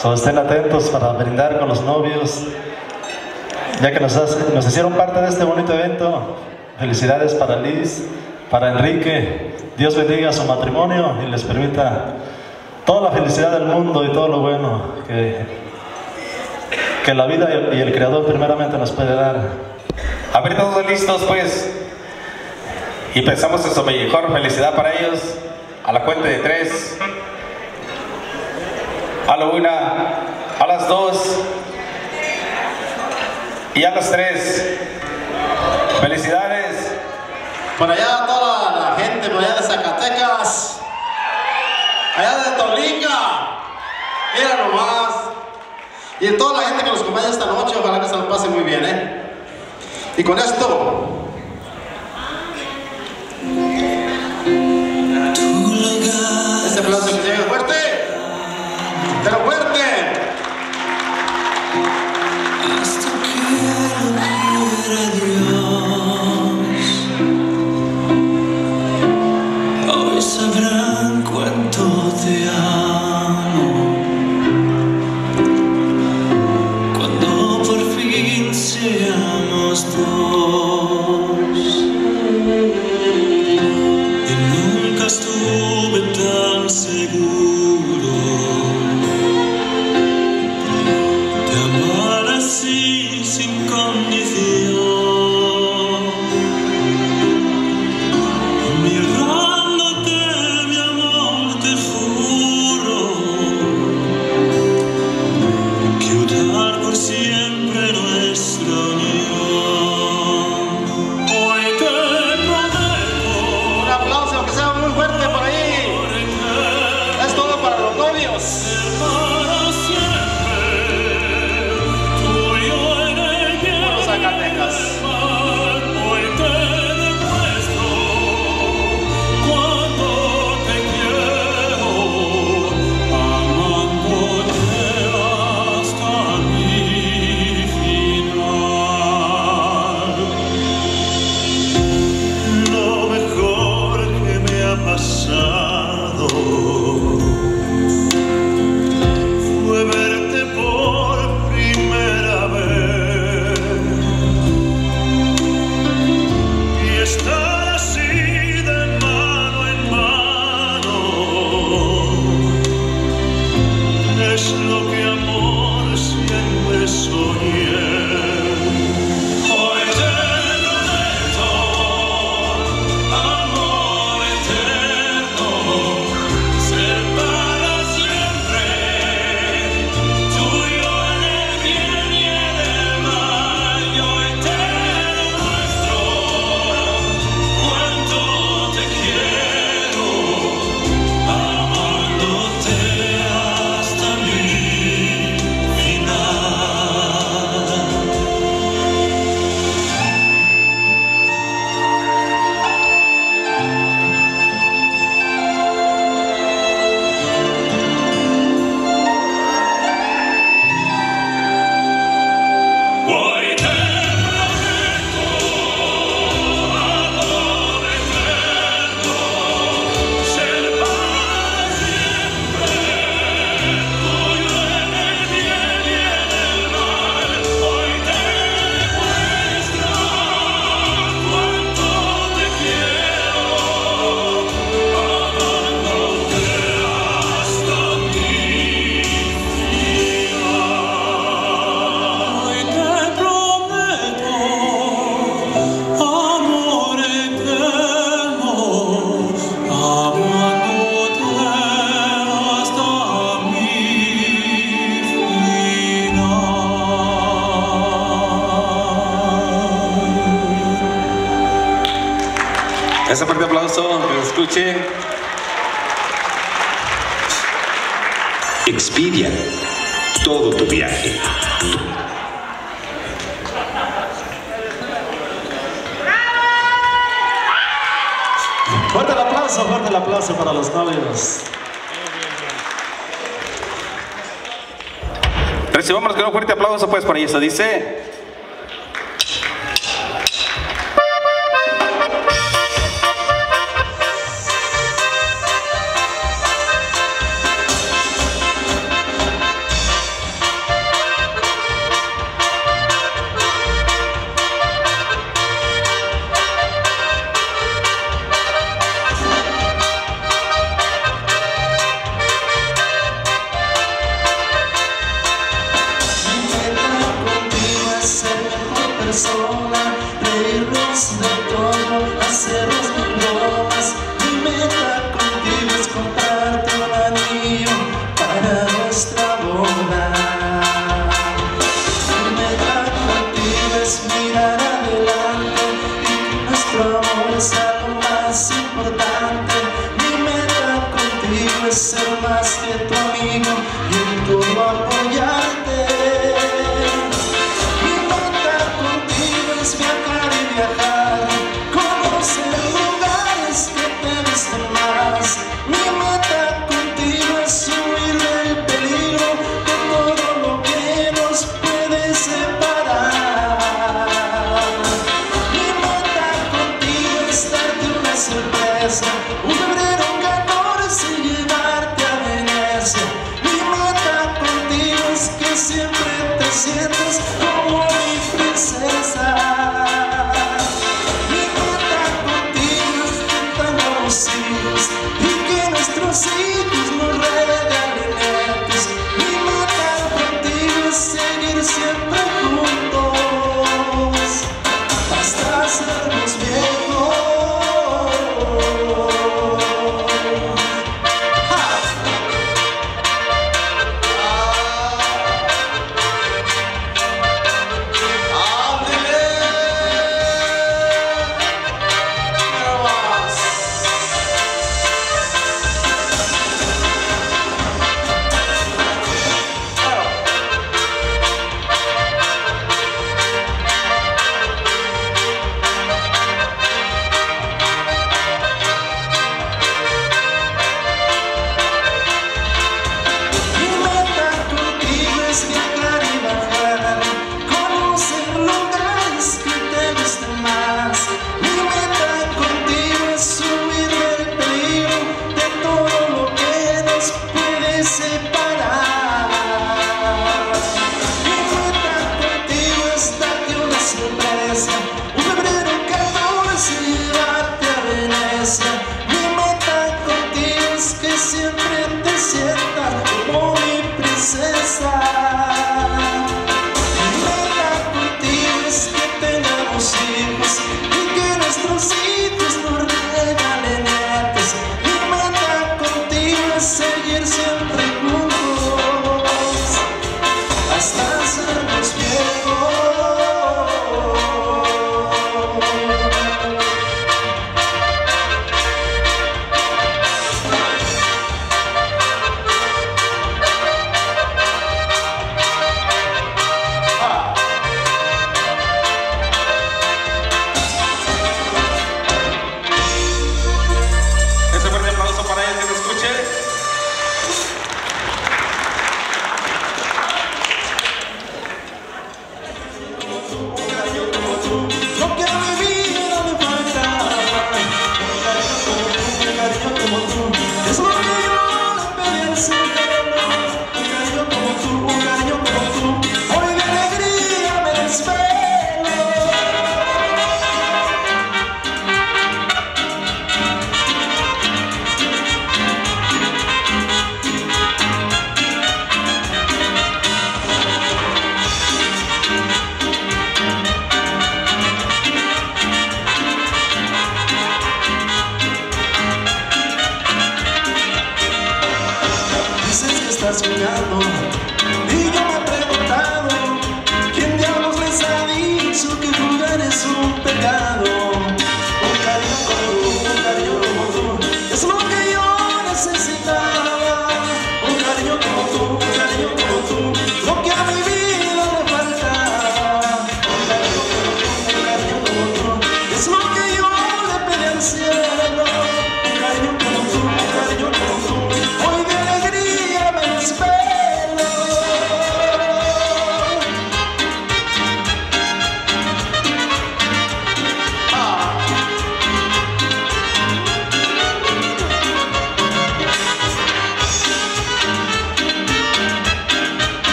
So, estén atentos para brindar con los novios, ya que nos, hace, nos hicieron parte de este bonito evento. Felicidades para Liz, para Enrique. Dios bendiga su matrimonio y les permita toda la felicidad del mundo y todo lo bueno que, que la vida y el, y el Creador primeramente nos puede dar. A ver, todos listos pues, y pensamos en su mejor felicidad para ellos. A la cuenta de tres, a la una, a las dos y a las tres. Felicidades. Por allá toda la gente, por allá de Zacatecas, allá de Tolinga, mira nomás. Y de toda la gente que nos acompaña esta noche, ojalá que se lo pase muy bien, ¿eh? Y con esto, este aplauso que llegue fuerte, pero fuerte. Hasta que quiera Dios, hoy sabrán cuánto te amo. Cuando por fin seamos dos, y nunca estuve tan seguro de amar así sin condición. Mirándote, mi amor, te juro que orar por siempre nuestra unión. Hoy te prometo. Un aplauso, aunque sea muy fuerte por ahí. Es todo para los novios. Para siempre, tú y yo en el bien. Por los Zacatecas. Hoy te demuestro cuánto te quiero, amándote hasta mi final. Lo mejor que me ha pasado fue verte por primera vez y estar así de mano en mano. Es lo que amor siempre soñé. Hoy te prometo amor eterno, ser para siempre, tú y yo en el bien y en el mal. Y hoy te demuestro cuánto te quiero, amándote hasta mi final. Hoy te prometo amor eterno, ser para siempre, tuyo en el bien y en el mal. Hoy te demuestro cuánto te quiero, amándote hasta mi final. Hoy te prometo amor eterno, amándote hasta mi final. Ese fuerte aplauso, que lo escuchen. Expedia, todo tu viaje. Fuerte el aplauso, fuerte el aplauso para los novios. Recibamos con un fuerte aplauso pues por eso. Dice: siempre sola, reírnos de todo, hacernos mil bromas. Mi meta contigo es comprarte un anillo para nuestra boda. Mi meta contigo es mirar adelante y que nuestro amor sea lo más importante. Mi meta contigo es ser más que tu amigo y en todo apoyarte. Mi meta contigo es viajar y viajar, conocer lugares que te gusten más. Mi meta contigo es huir del peligro de todo lo que nos puede separar. Mi meta contigo es darte una sorpresa, un febrero, un catorce y llevarte a Venecia. Mi meta contigo es que siempre te sientas como mi princesa. Mi meta contigo es que tengamos hijos y que nuestros hijos nos regalen nietos. Mi meta contigo es seguir siempre juntos hasta hacernos viejos.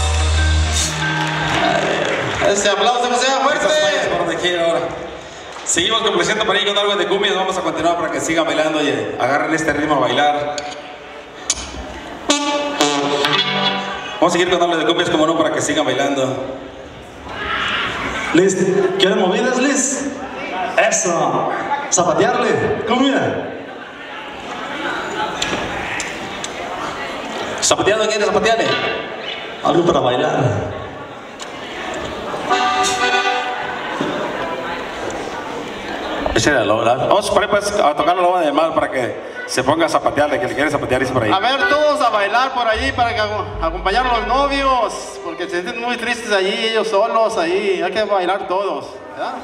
Ese aplauso que sea fuerte. Seguimos complaciendo por ahí con algo de cumbias. Vamos a continuar para que sigan bailando y agarren este ritmo a bailar. Vamos a seguir con algo de cumbias, como no, para que sigan bailando. Liz, ¿quieren movidas, Liz? Eso. Zapatearle. Cumbia. ¿Zapateando? ¿Quieres zapatearle? Algo para bailar. Ese era lo, la, vamos por ahí pues, a tocar la loba de mal para que se ponga a zapatearle, que le quiere zapatear dice por ahí. A ver, todos a bailar por allí para que acompañar a los novios, porque se sienten muy tristes allí, ellos solos ahí, hay que bailar todos, ¿verdad?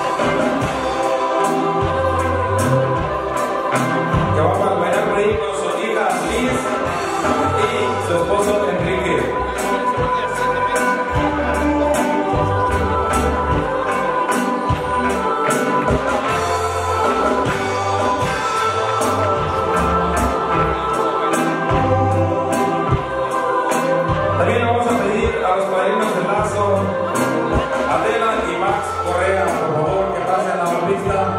Que vamos a bailar por ahí con su También le vamos a pedir a los padrinos del lazo, Adela y Max Correa, por favor, que pasen a la pista.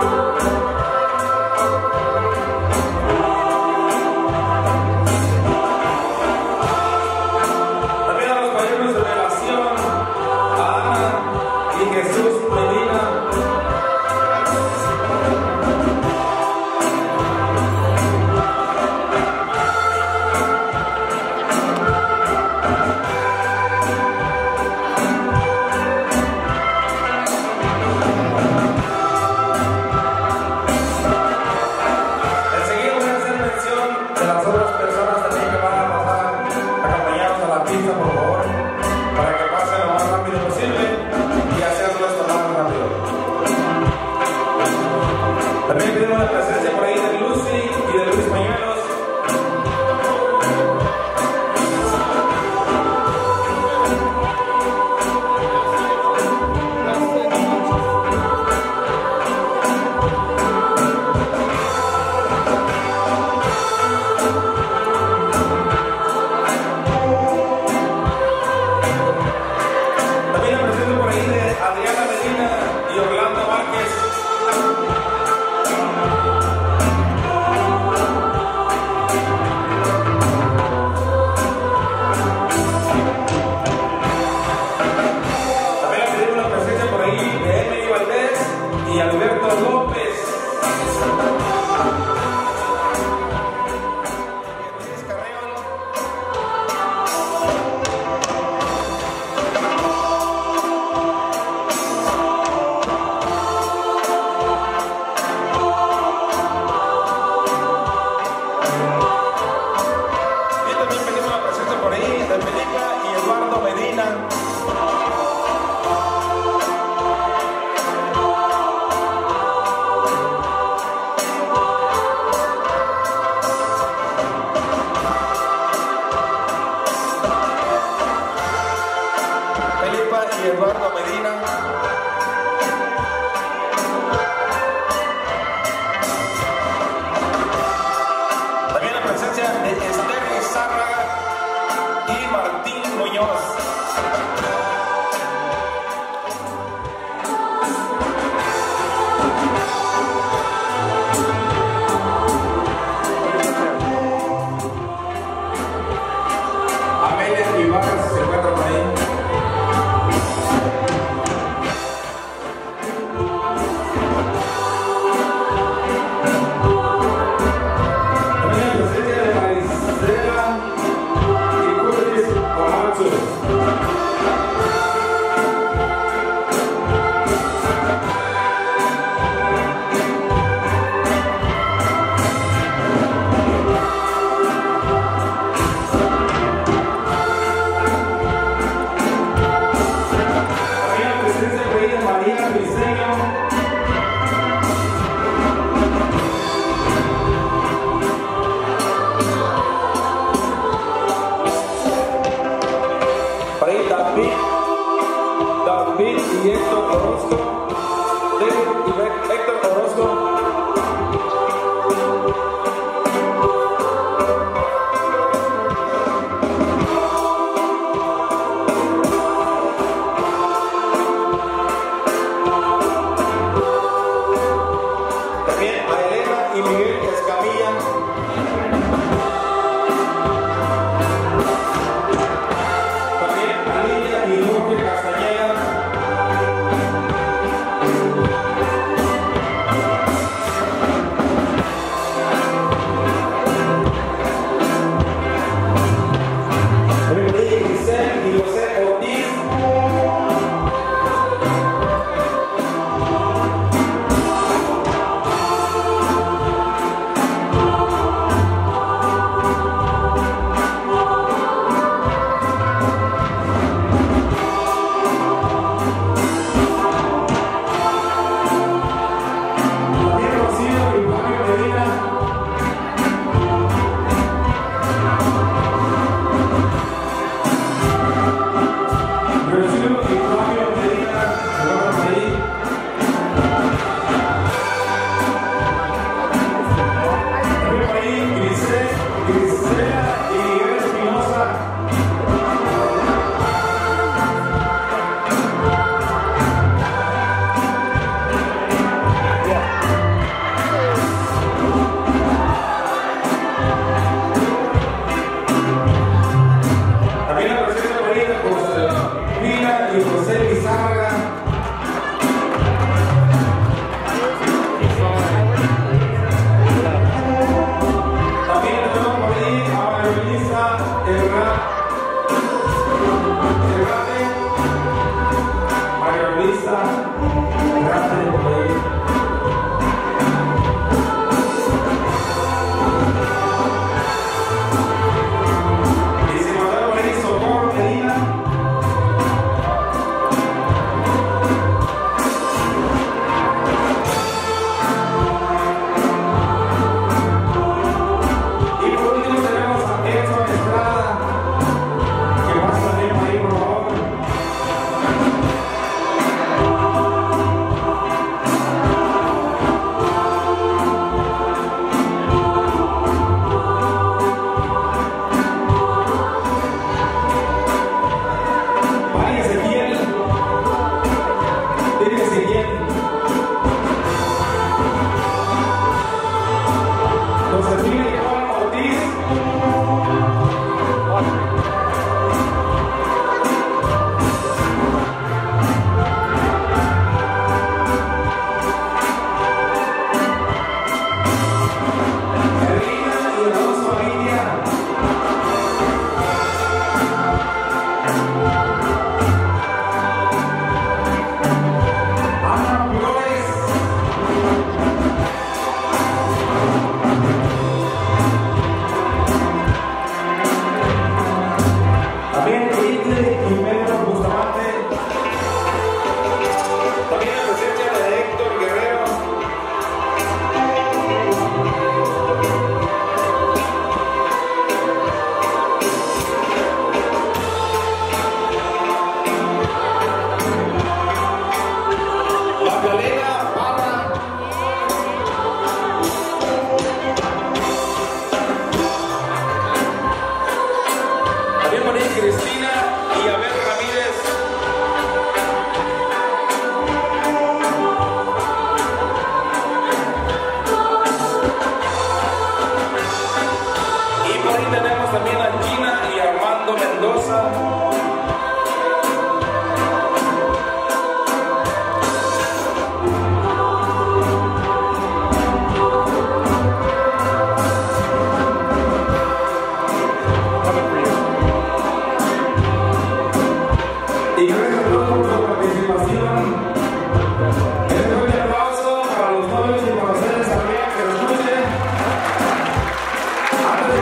Thank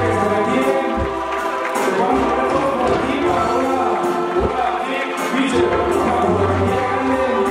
que se retiren. Se van a poner todos por aquí para una, una big picture. Vamos por aquí, grande.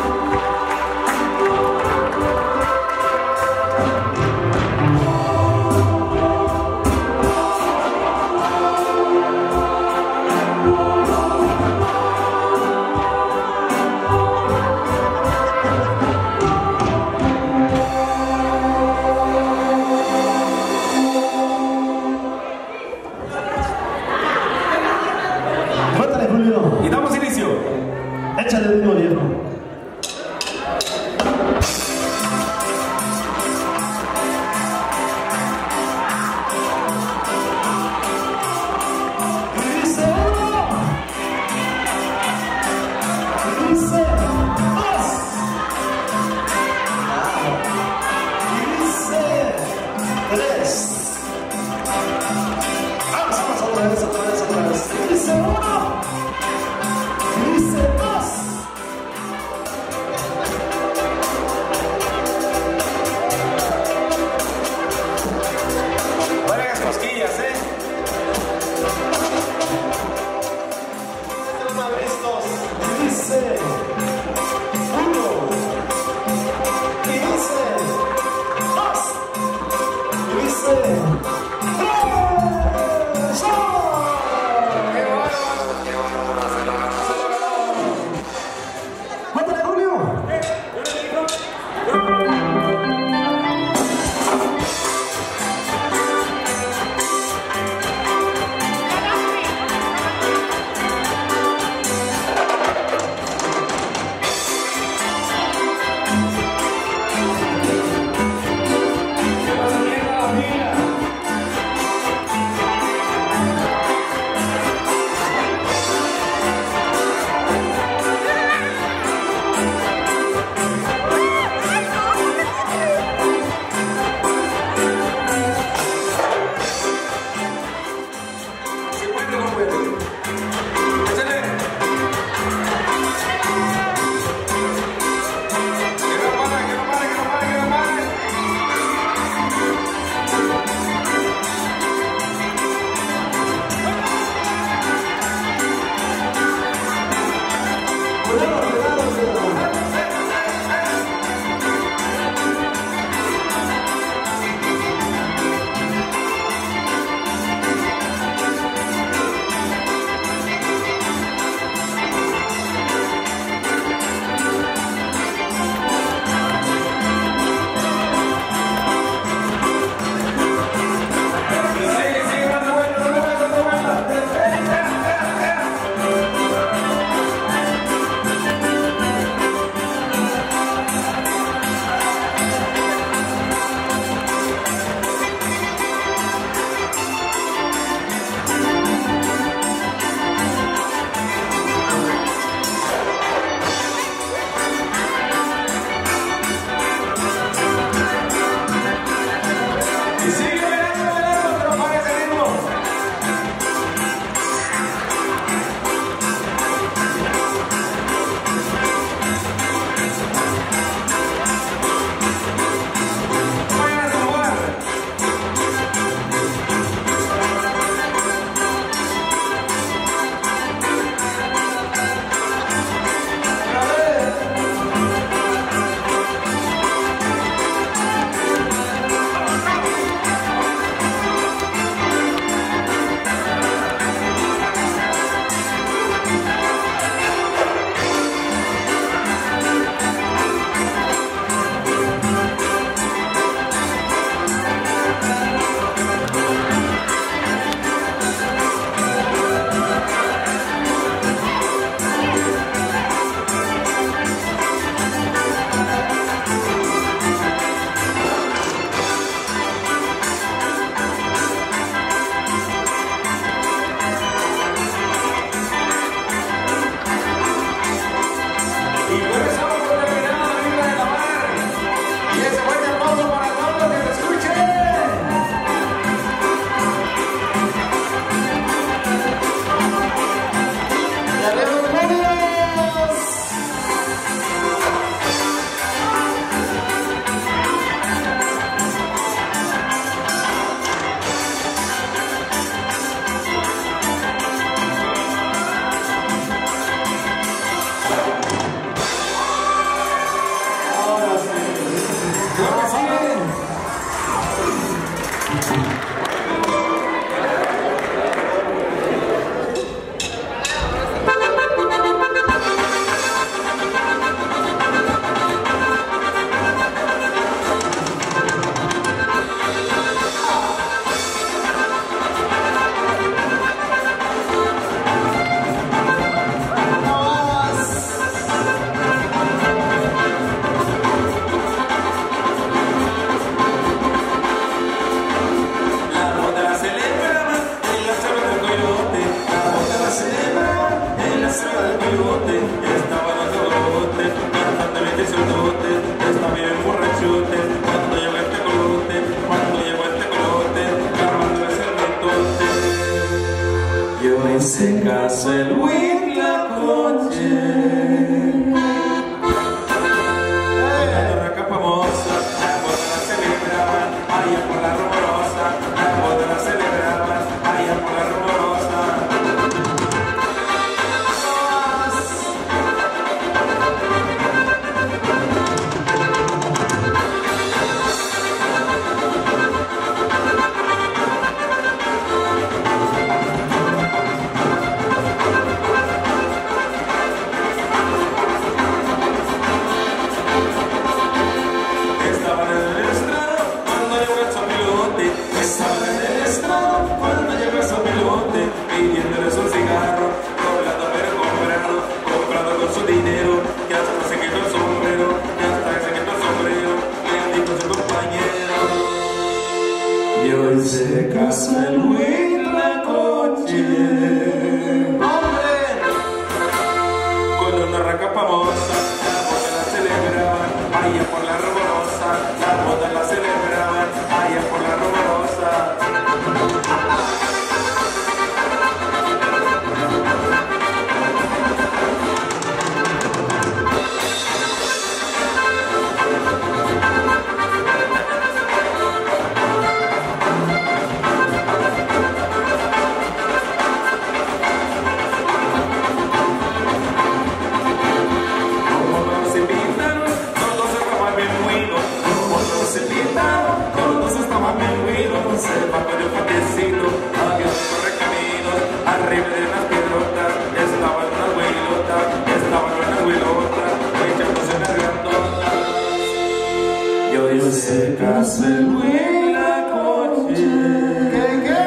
se casó el Huitlacoche. La raca famosa, la boda la celebraban, allá por la rumorosa, la boda la celebraban, allá por la rumorosa. Estaban en el estrado cuando llegó el sopilote. Estaban en el estrado cuando llegó el sopilote, pidiéndoles un cigarro, doblado pero comprado, comprado con su dinero, que hasta se quitó el sombrero, que hasta se quitó el sombrero, le dijo su compañero. Y hoy se casa el Huitlacoche. ¡Hombre! Con una raca famosa, la boda la celebraban, allá por la rumorosa, la boda la celebraban, allá por la rumorosa. Como los invitaron, todos estaban bien buenos. Como los invitaron, todos estaban bien buenos. Se bajó de un patiecito, había un correcaminos. Arriba de las piedrotas estaban unas huilotas, estaban unas huilotas, echándose unas grandotas. Y hoy se casa el Huitlacoche. ¿Qué, qué?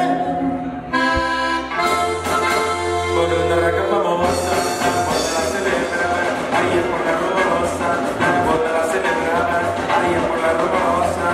Con una raca famosa, la boda la celebraban, allá por la rumorosa, la boda la celebraban, allá por la rumorosa.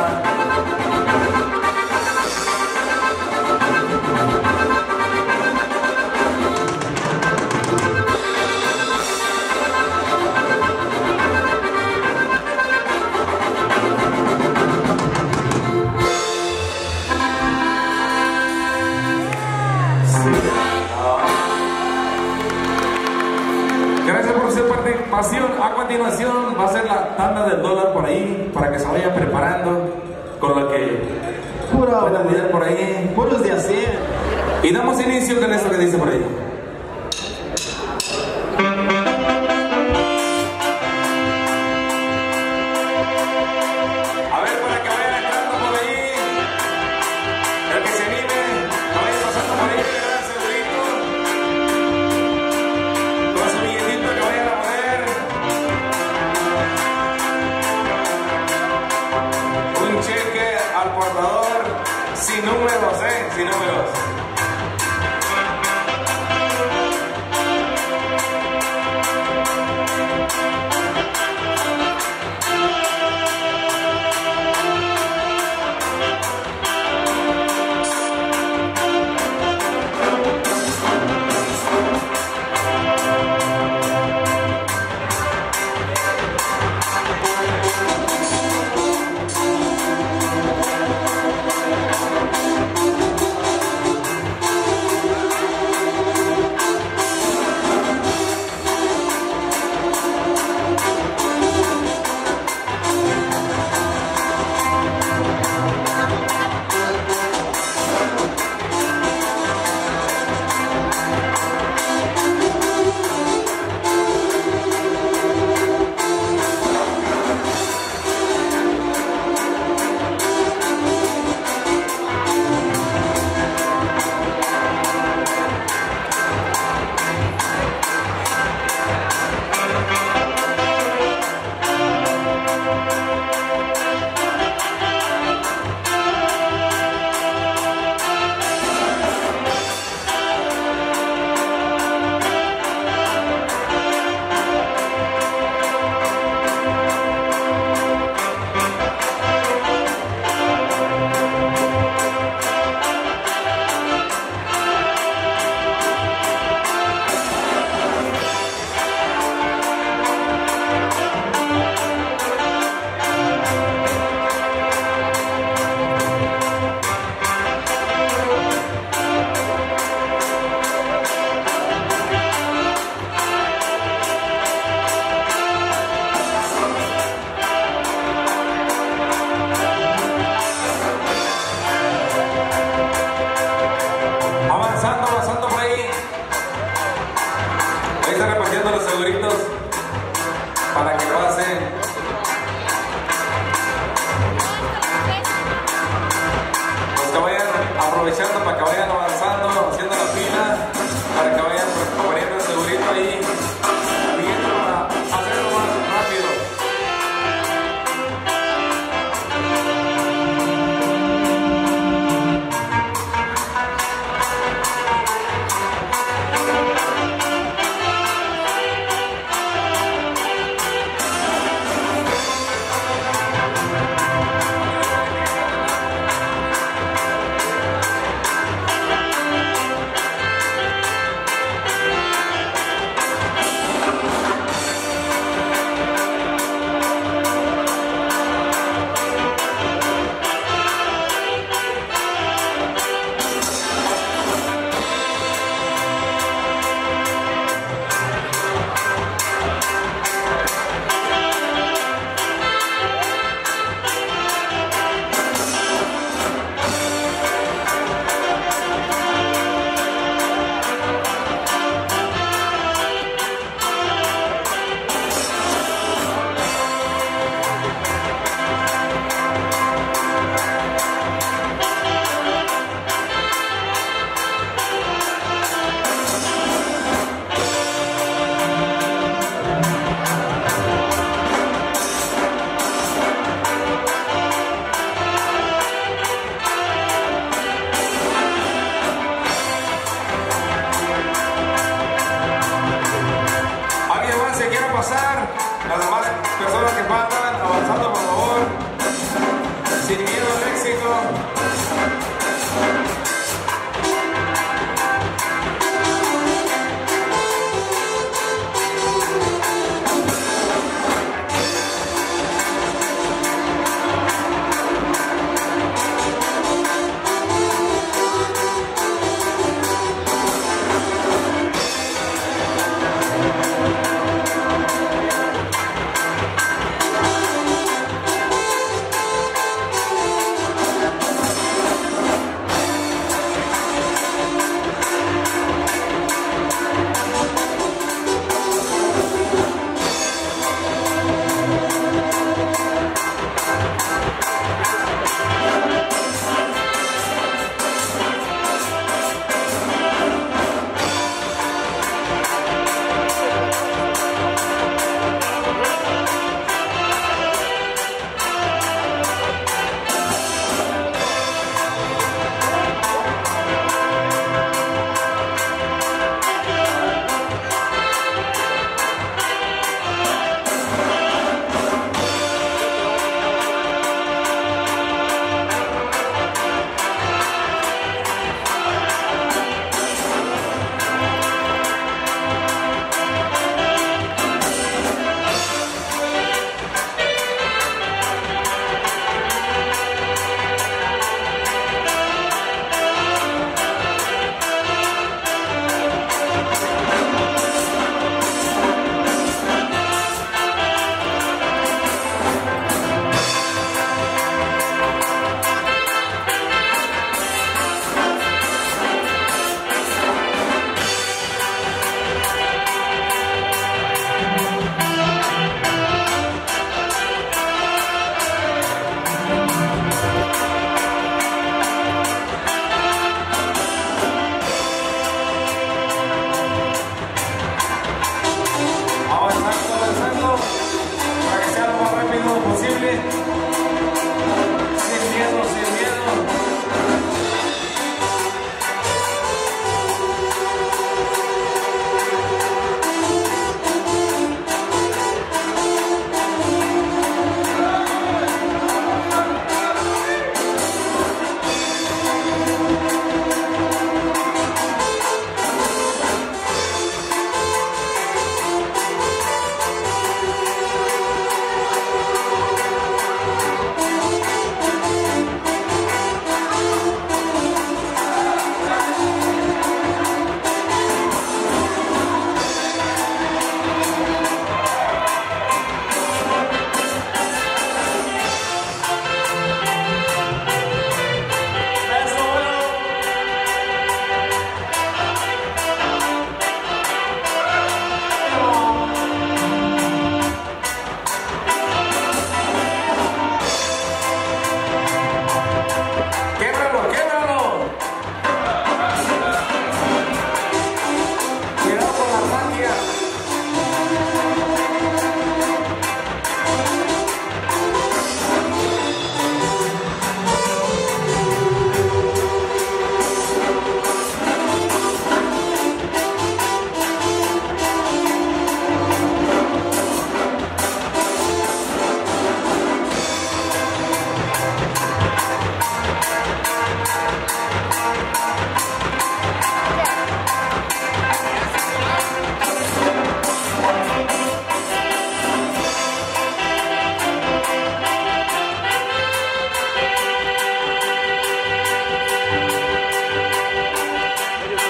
Gracias por su participación. A continuación va a ser la tanda del dólar por ahí, para que se vayan preparando con lo que puedan mirar por ahí. Puros de así. Y damos inicio con esto que dice por ahí. A ver, para que vayan entrando por ahí, el que se anime, que vaya pasando por ahí, gracias, grito. Con su billetito que vayan a poner. Un cheque al portador, sin números, eh, sin números.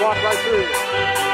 walk right through.